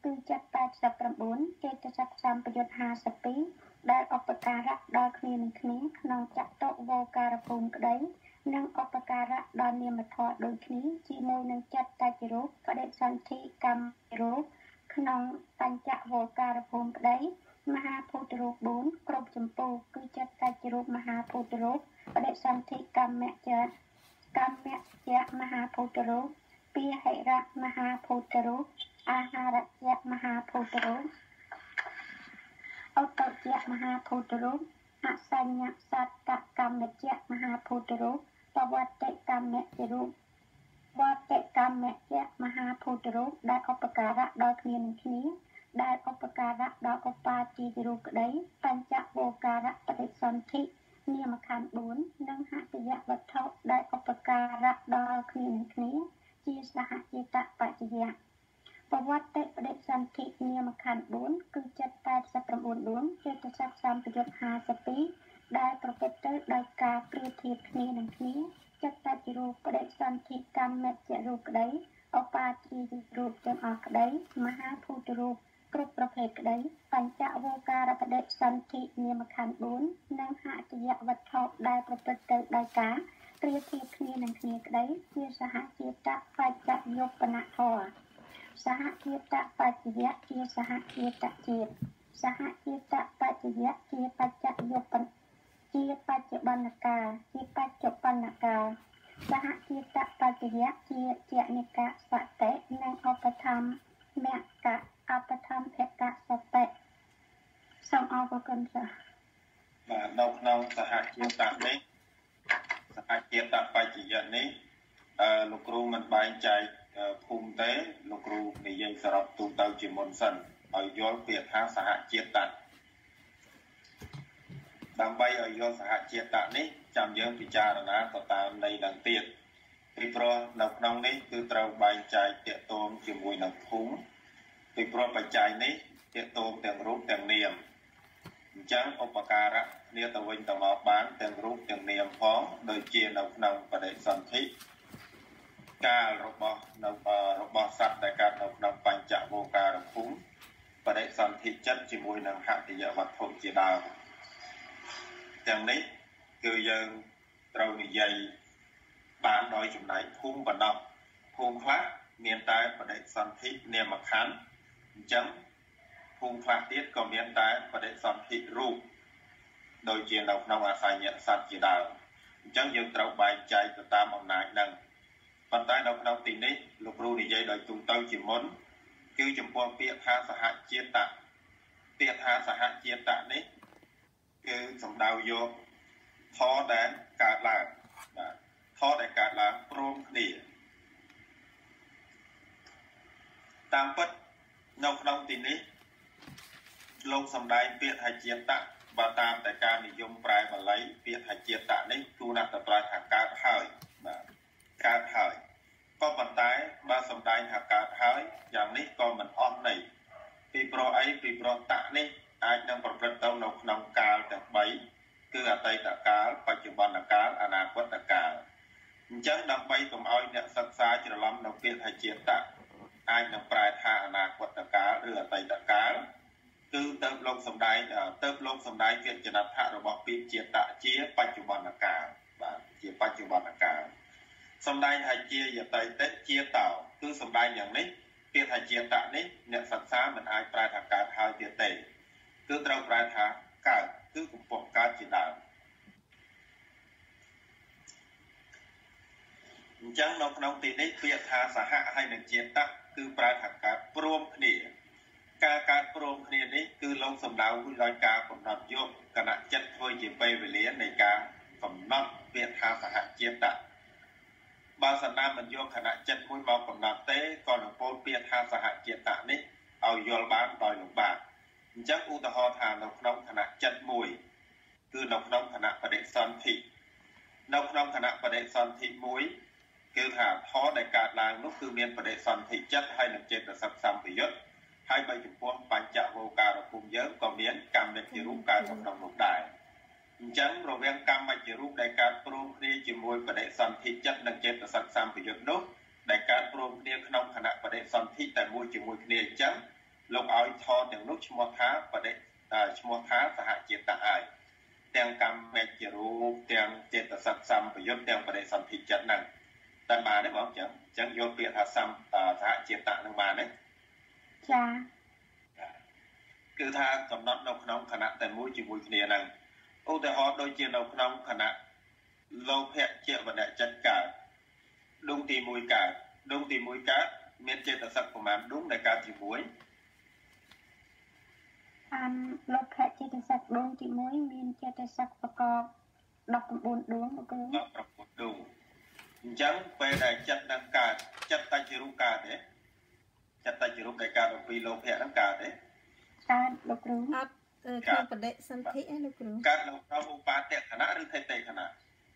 គឺ789ចេតសិកសម្បយុទ្ធ52ដែលឧបការៈដល់គ្នានឹងគ្នាក្នុងចតុវោការភូមិក្តីនិងឧបការៈដល់នាមធម៌ដូចគ្នាជាមួយនឹងចិត្តតច្ចរូបបដិសន្ធិកម្មរូបក្នុងបញ្ចវោការភូមិក្តីមហាភូតរូប4គ្រប់ចម្ពោះគឺចិត្តតច្ចរូបមហាភូតរូបបដិសន្ធិកម្មមហាភូតរូបពាហិរៈមហាភូតរូបអាហារៈមហាភូតរូបឧត្តរមហាភូតរូបអសញ្ញសត្តកម្មមហាភូតរូបបវត្តិកម្មរូបវត្តកម្មមហាភូតរូបដែលឧបការៈដល់គ្នានឹងគ្នាដែលឧបការៈដល់ឧបាទាយរូបក្តីបញ្ចវោការៈបដិសន្ធិនាមខណ្ឌ4និងហតយវត្ថុដែលឧបការៈដល់គ្នានឹងគ្នាជាសហចេតបច្ចយៈបវត្តិបដិសន្ធិនាមខណ្ឌ4គឺ789ចេតសិកសម្បយុទ្ធ52ដែលប្រកបទៅដោយការប្រៀបធៀបគ្នានឹងគ្នាចិត្តតច្ចរូបបដិសន្ធិកម្មរូបក្តីឧបាទាយរូបទាំងអស់ក្តីមហាភូតរូបគ្រប់ប្រភេទក្តីបញ្ចវោការបដិសន្ធិនាមខណ្ឌ4និងហតយវត្ថុដែលប្រព្រឹត្តទៅដោយការប្រៀបធៀបគ្នានឹងគ្នាក្តីជាសហចេតបច្ចយុបនធម៌សហចេតបច្ចយៈជាសហចេតជាតិសហចេតបច្ចយៈជាបច្ចយុបជាបច្ចុប្បន្នកាលជាបច្ចុប្បន្នកាលសហចេតបច្ចយៈជាចនិកសតិនិងឧបធម្មមកៈឧបធម្មភកសតិសូមអរគុណចា៎បាទនៅក្នុងសហចេតនេះសហចេតបច្ចយៈនេះលោកគ្រូមិនបែងចែកភូមិទេលោកគ្រូនិយាយសរុបទូទៅជាមុនសិនឲ្យយល់ពាក្យថាសហចេតដើម្បីឲ្យយល់សហចេតនេះចាំយើងពិចារណាទៅតាមន័យនឹងទៀតពីព្រោះនៅក្នុងនេះគឺត្រូវបែងចែកទាក់ទងជាមួយនឹងភូមិពីព្រោះបច្ច័យនេះទាក់ទងទាំងរូបទាំងនាមអញ្ចឹងឧបការៈគ្នាទៅវិញទៅមកបានទាំងរូបទាំងនាមផងដូចជានៅក្នុងបដិសន្ធិកាលរបស់សត្វដែលកើតនៅក្នុងបញ្ចវោការភូមិបដិសន្ធិចិត្តជាមួយនឹងហតយវត្ថុជាដើមទាំងនេះគឺយើងត្រូវនិយាយបានដោយចំណែកភូមិបណ្ដោះភូមិខ្លះមានតែបដិសន្ធិនាមខណ្ឌអញ្ចឹងភូមិខ្លះទៀតក៏មានតែបដិសន្ធិរូបដូចជានៅក្នុងអសញ្ញសត្វជាដើមអញ្ចឹងយើងត្រូវបែងចែកទៅតាមអំណាចនឹងប៉ុន្តែនៅក្នុងទីនេះលោកគ្រូនិយាយដោយទូទៅជាមុនគឺចំពោះពាក្យថាសហចេតពាក្យថាសហចេតនេះគឺសំដៅយកធម៌ដែលកើតឡើងបាទធម៌ដែលកើតឡើងព្រមគ្នាតាមពិតនៅក្នុងទីនេះលោកសំដែងពាក្យថាចេតបើតាមតែការនិយមប្រែបាលីពាក្យថាចេតនេះគួរណាស់តែប្រែថាកើតហើយបាទកើតហើយក៏ប៉ុន្តែបើសំដែងថាកើតហើយយ៉ាងនេះក៏មិនអស់ន័យពីព្រោះអីពីព្រោះតនេះអាចនឹងប្រព្រឹត្តទៅនៅក្នុងកាលទាំង3គឺអតីតកាលបច្ចុប្បន្នកាលអនាគតកាលអញ្ចឹងដើម្បីកុំឲ្យអ្នកសិក្សាច្រឡំនៅពាក្យថាចេតអាចនឹងប្រែថាអនាគតកាលឬអតីតកាលគឺទៅលោកសំដែងវិជ្ជាថារបស់ពាក្យចេតជាបច្ចុប្បន្នកាលបាទជាបច្ចុប្បន្នកាលសំដែងថាជាយតិតិជាតោគឺសំដែងយ៉ាងនេះពាក្យថាចេតនេះអ្នកសិក្សាមិនអាចប្រែថាកើតហើយទៀតទេគឺត្រូវប្រែថាកើតគឺកំពុងកើតជាដើមអញ្ចឹងនៅក្នុងទីនេះពាក្យថាសហហើយនឹងចេតគឺប្រែថាកើតព្រមគ្នាការកើតព្រមគ្នានេះគឺលោកសំដៅដោយការកំណត់យកគណៈចិត្តធ្វើជាពេលវេលានៃការកំណត់ពាក្យថាសហចេតបើសណ្ដាមិនយកគណៈចិត្តមួយមកកំណត់ទេក៏នឹងពោលពាក្យថាសហចេតនេះឲ្យយល់បានដោយលំបាកអញ្ចឹងឧទាហរណ៍ថានៅក្នុងគណៈចិត្តមួយគឺនៅក្នុងគណៈបដិសន្ធិនៅក្នុងគណៈបដិសន្ធិមួយគឺថាធម៌ដែលកើតឡើងនោះគឺមានបដិសន្ធិចិត្តហើយនឹងចេតសិកសម្បយុទ្ធហើយបើចំពោះបញ្ចវោការភូមិយើងក៏មានកម្មនិច្ចរូបកើតក្នុងនោះដែរអញ្ចឹងរវាងកម្មនិច្ចរូបដែលកើតព្រមគ្នាជាមួយបដិសន្ធិចិត្តនិងចេតសិកសម្បយុទ្ធនោះដែលកើតព្រមគ្នាក្នុងគណៈបដិសន្ធិតែមួយជាមួយគ្នាអញ្ចឹងលោកឲ្យថតទាំងនោះឈ្មោះថាបដិឈ្មោះថាសហចេតហើយទាំងកម្មវិជ្ជារូបទាំងចេតសិកសម្បយុទ្ធទាំងបដិសន្ធិចិត្តហ្នឹងតែបានទេបងចឹងយកពាក្យថាសហចេតនឹងបានទេចាគឺថាកំណត់នៅក្នុងគណៈតែមួយជាមួយគ្នាហ្នឹងឧទាហរណ៍ដូចជានៅក្នុងគណៈលោភៈជាវណ្ណៈចិត្តកើតដួងទី1កើតដួងទី1កើតមានចេតសិកប្រមាណដួងដែលកើតជាមួយលោភៈចេតសិកដួងទី1មានចេតសិកប្រកប19ដួងលោកគ្រូ 19ដួងអញ្ចឹងពេលដែលចិត្តនឹងកើតចិត្តតជារូបកើតទេចិត្តតជារូបដែលកើតអំពីលោភៈហ្នឹងកើតទេកើតលោកគ្រូអត់ក្នុងបដិសន្ធិឯលោកគ្រូកើតនៅក្នុងឧបាទខណៈឬថេតេខណៈ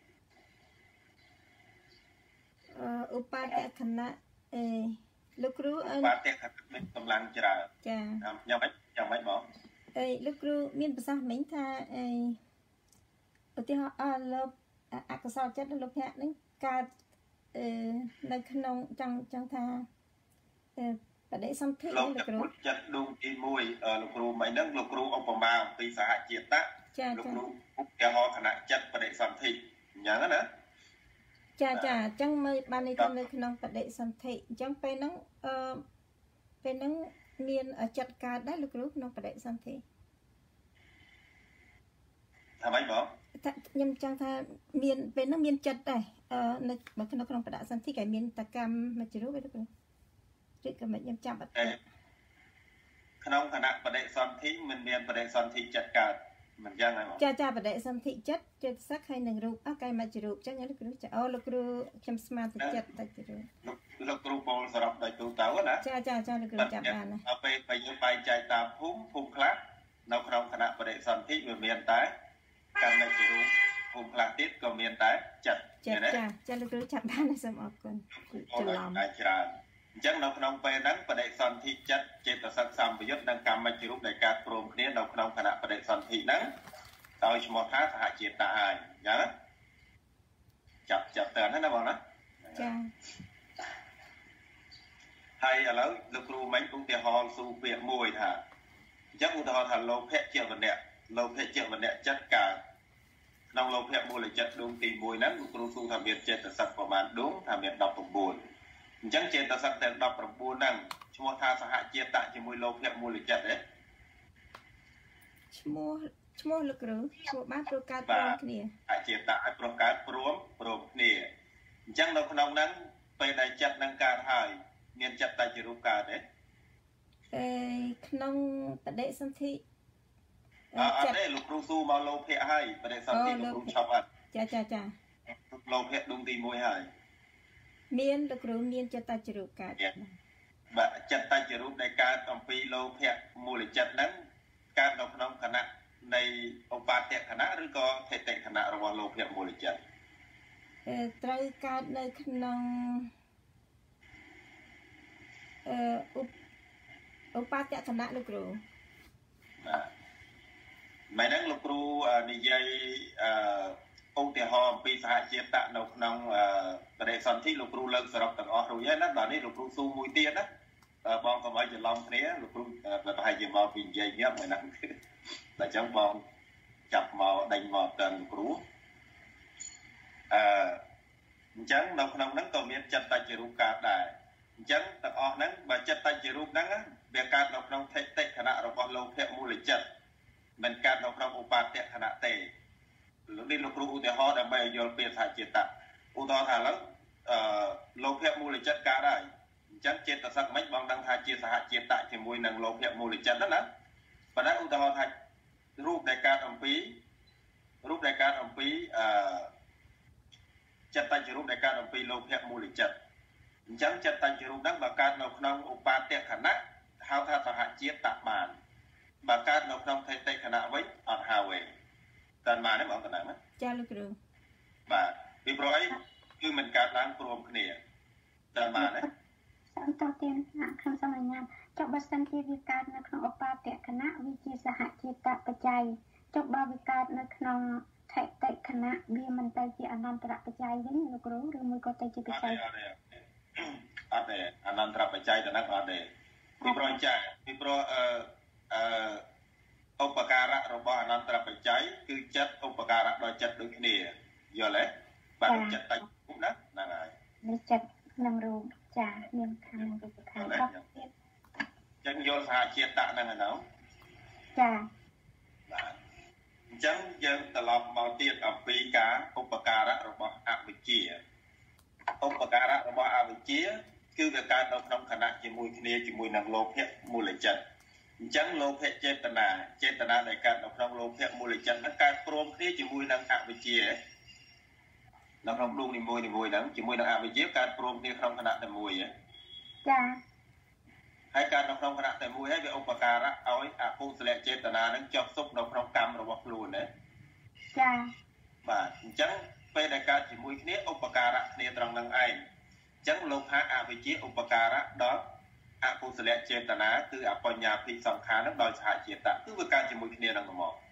ឧបាទខណៈលោកគ្រូឧបាទខណៈមានកម្លាំងច្រើនចាយ៉ាងម៉េចបងលោកគ្រូមានប្រសាសន៍មិញថាឧទាហរណ៍លោកអកុសលចិត្តលោកភៈនឹងកើតនៅក្នុងចង់ថាបដិសន្ធិលោកគ្រូចិត្តដួងទី1លោកគ្រូមិញហ្នឹងលោកគ្រូឧបមាអំពីសហចេតៈលោកគ្រូឧទាហរណ៍គណៈចិត្តបដិសន្ធិអញ្ចឹងណាចាអញ្ចឹងមើលបាននេះទៅនៅក្នុងបដិសន្ធិអញ្ចឹងពេលហ្នឹងមានចិត្តកើតដែរលោកគ្រូក្នុងបដិសន្ធិថាម៉េចបងខ្ញុំចង់ថាមានពេលហ្នឹងមានចិត្តដែរនៅក្នុងបដិសន្ធិគេមានតកម្មមជ្ឈរូបឯលោកគ្រូឬក៏មិនខ្ញុំចាំអត់ក្នុងគណៈបដិសន្ធិមិនមានបដិសន្ធិចិត្តកើតមិនយ៉ាងហ្នឹងចាបដិសន្ធិចិត្តចេតសិកហើយនឹងរូបកាយមជ្ឈរូបអញ្ចឹងលោកគ្រូចាលោកគ្រូខ្ញុំស្មានទៅចិត្តទៅលោកគ្រូបូលសរុបដោយទូទៅណាចាលោកគ្រូចាំបានណាពេលយើងបែងចែកតាមភូមិខ្លះនៅក្នុងគណៈបដិសន្ធិវាមានតែកម្មមជ្ឈរូបភូមិខ្លះទៀតក៏មានតែចិត្តចាលោកគ្រូចាំបានសូមអរគុណច្រឡំច្រើនអញ្ចឹងនៅក្នុងពេលហ្នឹងបដិសន្ធិចិត្តចេតសិកសម្បយុទ្ធនិងកម្មមជ្ឈរូបដែលកើតព្រមគ្នានៅក្នុងគណៈបដិសន្ធិហ្នឹងដោយឈ្មោះថាសហចេតហើយអញ្ចឹងចាប់ទៅណាបងណាចាហើយឥឡូវលោកគ្រូមិញឧទាហរណ៍ស៊ូពាក្យមួយថាអញ្ចឹងឧទាហរណ៍ថាលោភៈជាវណ្ណៈចិត្តកើតក្នុងលោភៈមូលចិត្តដួងទី1ហ្នឹងលោកគ្រូស៊ូថាមានចេតសិកប្រមាណដួងថាមាន19អញ្ចឹងចេតសិកទាំង19ហ្នឹងឈ្មោះថាសហចេតជាមួយលោភៈមូលចិត្តទេឈ្មោះលោកគ្រូឈ្មោះបានព្រោះកើតព្រមគ្នាសហចេតឲ្យព្រោះកើតព្រមគ្នាអញ្ចឹងនៅក្នុងហ្នឹងពេលដែលចិត្តនឹងកើតហើយមានចិត្តតជារូបកើតទេក្នុងបដិសន្ធិអត់ទេលោកគ្រូស៊ូមកលោភៈហើយបដិសន្ធិលោកគ្រូឈប់អត់ចាលោភៈដួងទី1ហើយមានលោកគ្រូមានចិត្តតជារូបកើតបាទចិត្តតជារូបដែលកើតអំពីលោភៈមូលចិត្តហ្នឹងកើតនៅក្នុងគណៈនៃឧបាទគណៈឬក៏ថេតគណៈរបស់លោភៈមូលចិត្តត្រូវកើតនៅក្នុងឧបាទគណៈលោកគ្រូបាទមិនហ្នឹងលោកគ្រូនិយាយឧទាហរណ៍អំពីសហចេតនៅក្នុងបដិសន្ធិលោកគ្រូលើកសរុបទាំងអស់រួចហើយណាដល់នេះលោកគ្រូស៊ូមួយទៀតណាបងកុំឲ្យច្រឡំគ្នាលោកគ្រូប្រហែលជាមកពីនិយាយញ៉ាំហ្នឹងតែអញ្ចឹងបងចាប់មកដេញមកទៅលោកគ្រូអញ្ចឹងនៅក្នុងហ្នឹងក៏មានចិត្តតជារូបកើតដែរអញ្ចឹងទាំងអស់ហ្នឹងបើចិត្តតជារូបហ្នឹងវាកើតនៅក្នុងថេតគណៈរបស់លោភៈមូលចិត្តមិនកើតនៅក្នុងឧបាទគណៈទេលោកគ្រូឧទាហរណ៍ដើម្បីឲ្យយល់ពីសហចេតឧទាហរណ៍ថាឥឡូវលោភៈមូលចិត្តកើតហើយអញ្ចឹងចេតសិកមិនបងដឹងថាជាសហចេតជាមួយនឹងលោភៈមូលចិត្តណាប៉ុន្តែឧទាហរណ៍ថារូបដែលកើតអំពីចិត្តតជារូបដែលកើតអំពីលោភៈមូលចិត្តអញ្ចឹងចិត្តតជារូបហ្នឹងបើកើតនៅក្នុងឧបាទគណៈហៅថាសហចេតបានបើកើតនៅក្នុងថេតគណៈវិញអត់ហៅទេតាមបានទេបងកណ្ដាលណាចាលោកគ្រូបាទពីព្រោះអីគឺមិនកើតឡើងព្រមគ្នាតាមបានទេសំតទៀនក្នុងសមញ្ញាចុះបើសិនជាវាកើតនៅក្នុងឧបាទគណៈវាជាសហចេតបច្ច័យចុះបើវាកើតនៅក្នុងថេតគណៈវាមិនទៅជាអនន្តរបច្ច័យវិញលោកគ្រូឬមួយក៏ទៅជាបច្ច័យអត់ទេអនន្តរបច្ច័យទៅនឹងអត់ទេបពីប្រចាពីប្រឧបការៈរបស់អនន្តរបច្ច័យគឺចិត្តឧបការៈដល់ចិត្តដូចគ្នាយល់ទេបាទចិត្តតែគុំណាហ្នឹងហើយនេះចិត្តក្នុងរូបចាមានខាងរូបខាង10ទៀតចឹងយល់សហជាតិតហ្នឹងហើយនោះចាបាទអញ្ចឹងយើងត្រឡប់មកទៀតអំពីការឧបការៈរបស់អវិជ្ជាឧបការៈរបស់អវិជ្ជាគឺវាកើតនៅក្នុងខណៈជាមួយគ្នាជាមួយនឹងលោភៈមូលចិត្តអញ្ចឹងលោភៈចេតនាដែលកើតនៅក្នុងលោភៈមូលចិត្តហ្នឹងកើតព្រមគ្នាជាមួយនឹងអវិជ្ជានៅក្នុងដួងនីមួយហ្នឹងជាមួយនឹងអវិជ្ជាកើតព្រមគ្នាក្នុងខណៈតែមួយចាហើយកើតនៅក្នុងខណៈតែមួយហើយវាឧបការៈឲ្យអកុសលចេតនាហ្នឹងចុះសុខនៅក្នុងកម្មរបស់ខ្លួនណាចាបាទអញ្ចឹងពេលដែលកើតជាមួយគ្នាឧបការៈគ្នាត្រង់នឹងឯងអញ្ចឹងលោភៈអវិជ្ជាឧបការៈដល់អកុសលចេតនាគឺអបញ្ញាភិសង្ខារនឹងដោយសហជាតិគឺវាកើតជាមួយគ្នានឹងទៅមក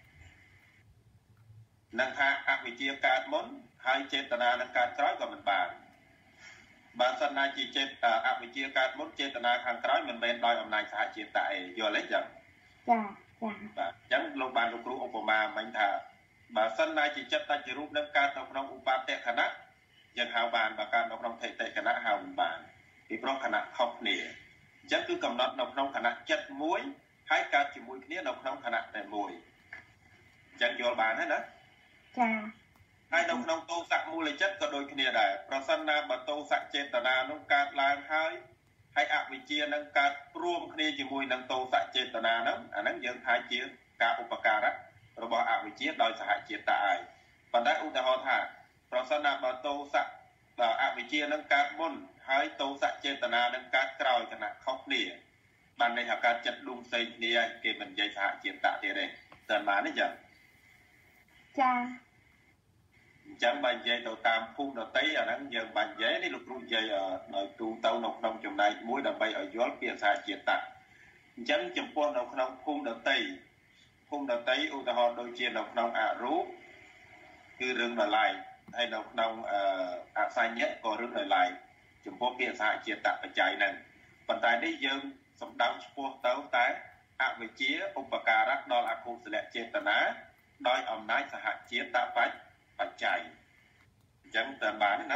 នឹងថាអវិជ្ជាកើតមុនហើយចេតនានឹងកើតក្រោយក៏មិនបានបើសិនណាជាចេតអវិជ្ជាកើតមុនចេតនាខាងក្រោយមិនមែនដោយអំណាចសហជាតិទេយល់ទេចឹងចាបាទអញ្ចឹងលោកបានលោកគ្រូឧបមាមិញថាបើសិនណាជាចិត្តតជារូបនឹងកើតនៅក្នុងឧបបត្តិខណៈយើងហៅបានបើកើតនៅក្នុងថេតិខណៈហៅមិនបានពីព្រោះខណៈខុសគ្នាអញ្ចឹងគឺកំណត់នៅក្នុងខណៈចិត្តមួយហើយកើតជាមួយគ្នានៅក្នុងខណៈតែមួយអញ្ចឹងយល់បានហើយណាចាហើយនៅក្នុងទោសៈមូលចិត្តក៏ដូចគ្នាដែរប្រសិនណាបើទោសៈចេតនានោះកើតឡើងហើយអវិជ្ជានឹងកើតរួមគ្នាជាមួយនឹងទោសៈចេតនាហ្នឹងអាហ្នឹងយើងថាជាការឧបការៈរបស់អវិជ្ជាដោយសហជាតិតែឯងប៉ុន្តែឧទាហរណ៍ថាប្រសិនណាបើទោសៈអវិជ្ជានឹងកើតមុនហើយទោសៈចេតនានឹងកើតក្រោយគណៈខុសគ្នាបានន័យថាកើតចិត្តដួងផ្សេងគ្នាគេមិននិយាយសហជាតិទៀតទេតើបានទេចឹងចាអញ្ចឹងបើនិយាយទៅតាមភូមិដតីអាហ្នឹងយើងបាញ់និយាយនេះលោកគ្រូនិយាយដោយទូទៅនៅក្នុងចំណែកមួយដើម្បីឲ្យយល់ពីសហជាតិតអញ្ចឹងចំពោះនៅក្នុងភូមិដតីឧទាហរណ៍ដូចជានៅក្នុងអរូបគឺរឿងដល់ឡែកហើយនៅក្នុងអសញ្ញៈក៏រឿងដល់ឡែកចំពោះពាក្យសហជាតិបច្ច័យហ្នឹងប៉ុន្តែនេះយើងសំដៅឆ្ពោះទៅតែអវិជ្ជាឧបការៈដល់អកុសលចេតនាដោយអំណាចសហជាតិបច្ច័យអញ្ចឹងតាមបានណា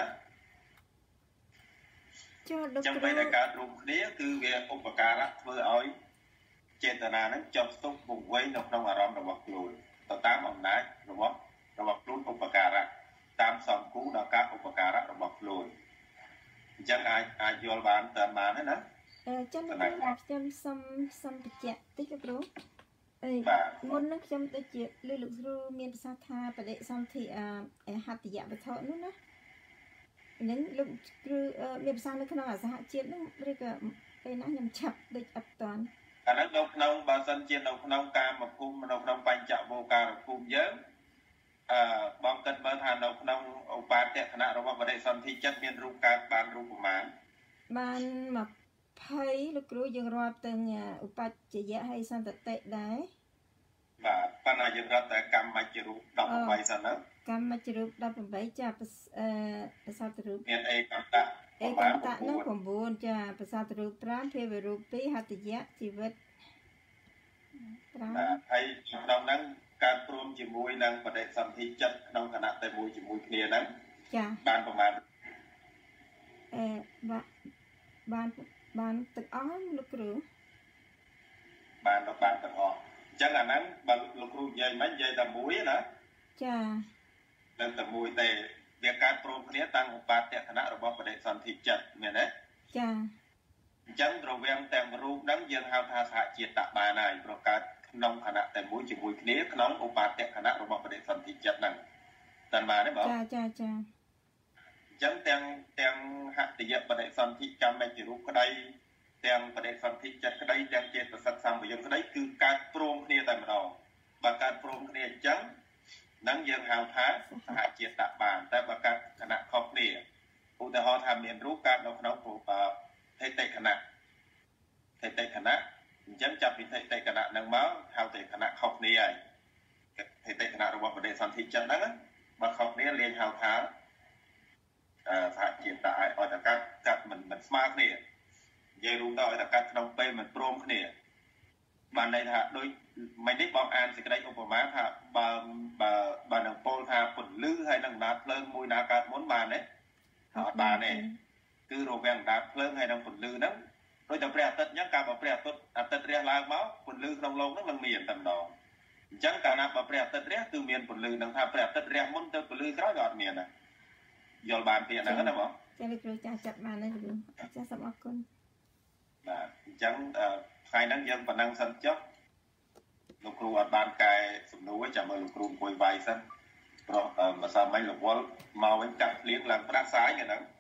ចូលលោកគ្រូចាំពេលដែលកើតរួមគ្នាគឺវាឧបការៈធ្វើឲ្យចេតនានឹងចប់ស្ទុះវង្វេងនៅក្នុងអារម្មណ៍របស់ខ្លួនទៅតាមអំណាចរបស់ខ្លួនឧបការៈតាមសំគូដល់ការឧបការៈរបស់ខ្លួនអញ្ចឹងអាចយល់បានតាមបានណាចាំខ្ញុំសុំបញ្ជាក់តិចលោកគ្រូមុននឹងខ្ញុំដូចជាលោកគ្រូមានប្រសាសន៍ថាបដិសន្ធិហត្ថយវត្ថុនោះណានឹងលោកគ្រូមានប្រសាសន៍នៅក្នុងសហជាតិនោះឬក៏ពេលណាខ្ញុំឆាប់ដូចអត់តាន់អានោះនៅក្នុងបើសិនជានៅក្នុងកាមភូមិនៅក្នុងបញ្ចវោការភូមិយើងបងគិតមើលថានៅក្នុងឧបាទៈគណៈរបស់បដិសន្ធិចិត្តមានរូបកើតបានរូបប្រមាណបាន20លោកគ្រូយើងរាប់ទាំងឧបច្ចយៈហើយសន្តតិដែរបាទប៉ុន្តែយើងរាប់តែកម្មមជ្ឈរូប18សិនណាកម្មមជ្ឈរូប18ចាប្រសាទរូបមានអេកន្តៈនោះ9ចាប្រសាទរូប5ភាវរូប2ហត្ថយៈជីវិត 5ហើយក្នុងហ្នឹងការព្រមជាមួយនឹងបដិសន្ធិចិត្តក្នុងគណៈតែមួយជាមួយគ្នាហ្នឹងចាបានប្រមាណបានទាំងអស់លោកគ្រូបានទាំងអស់អញ្ចឹងអាហ្នឹងបើលោកគ្រូនិយាយមិននិយាយតែមួយណាចានឹងតែមួយទេវាកើតព្រមគ្នាតាំងឧបាទៈគណៈរបស់បដិសន្ធិចិត្តមែនទេចាអញ្ចឹងរវាងទាំងរូបហ្នឹងយើងហៅថាសហជាតិបានហើយព្រោះកើតក្នុងគណៈតែមួយជាមួយគ្នាក្នុងឧបាទៈគណៈរបស់បដិសន្ធិចិត្តហ្នឹងតាន់បានទេបងចាអញ្ចឹងទាំងហត្ថយៈបដិសន្ធិកម្មជារូបក្តីទាំងបដិសន្ធិចិត្តក្តីទាំងចេតសិកសម្បយុទ្ធក្តីគឺកើតព្រមគ្នាតែម្ដងបើកើតព្រមគ្នាអញ្ចឹងនឹងយើងហៅថាសហជាតិបានតែបើកើតគណៈខុសគ្នាឧទាហរណ៍ថាមានរូបកើតនៅក្នុងថេតិគណៈអញ្ចឹងចាប់ពីថេតិគណៈនឹងមកហៅតែគណៈខុសគ្នាហើយថេតិគណៈរបស់បដិសន្ធិចិត្តហ្នឹងបើខុសគ្នាលេងហៅថាសហជាតិឲ្យតែកាត់មិនស្មើគ្នានិយាយរួមទៅឲ្យតែកាត់ក្នុងពេលមិនព្រមគ្នាបានន័យថាដូចមិននេះបងអានសេចក្តីឧបមាថាបើនឹងពោលថាពន្លឺហើយនឹងដាតភ្លើងមួយណាកើតមុនបានទេអត់បានទេគឺរវាងដាតភ្លើងហើយនឹងពន្លឺហ្នឹងដូចតែព្រះអាទិត្យអញ្ចឹងកាលបើព្រះអាទិត្យរះឡើងមកពន្លឺក្នុងโลกហ្នឹងនឹងមានតែម្ដងអញ្ចឹងកាលណាបើព្រះអាទិត្យរះគឺមានពន្លឺនឹងថាព្រះអាទិត្យរះមុនទៅពន្លឺក្រោយក៏អត់មានដែរយល់បានពាក្យហ្នឹងណាបងចាលោកគ្រូចាស់ចាត់បានហើយលោកគ្រូចាស់សូមអរគុណបាទអញ្ចឹងថ្ងៃហ្នឹងយើងប៉ុណ្ណឹងសិនចុះលោកគ្រូអត់បានកែសំណួរចាំមើលលោកគ្រូអង្គុយវាយសិនព្រោះម្សិលមិញរវល់មកវិញកាត់ភ្លៀងឡើងផ្ដាសាយហ្នឹង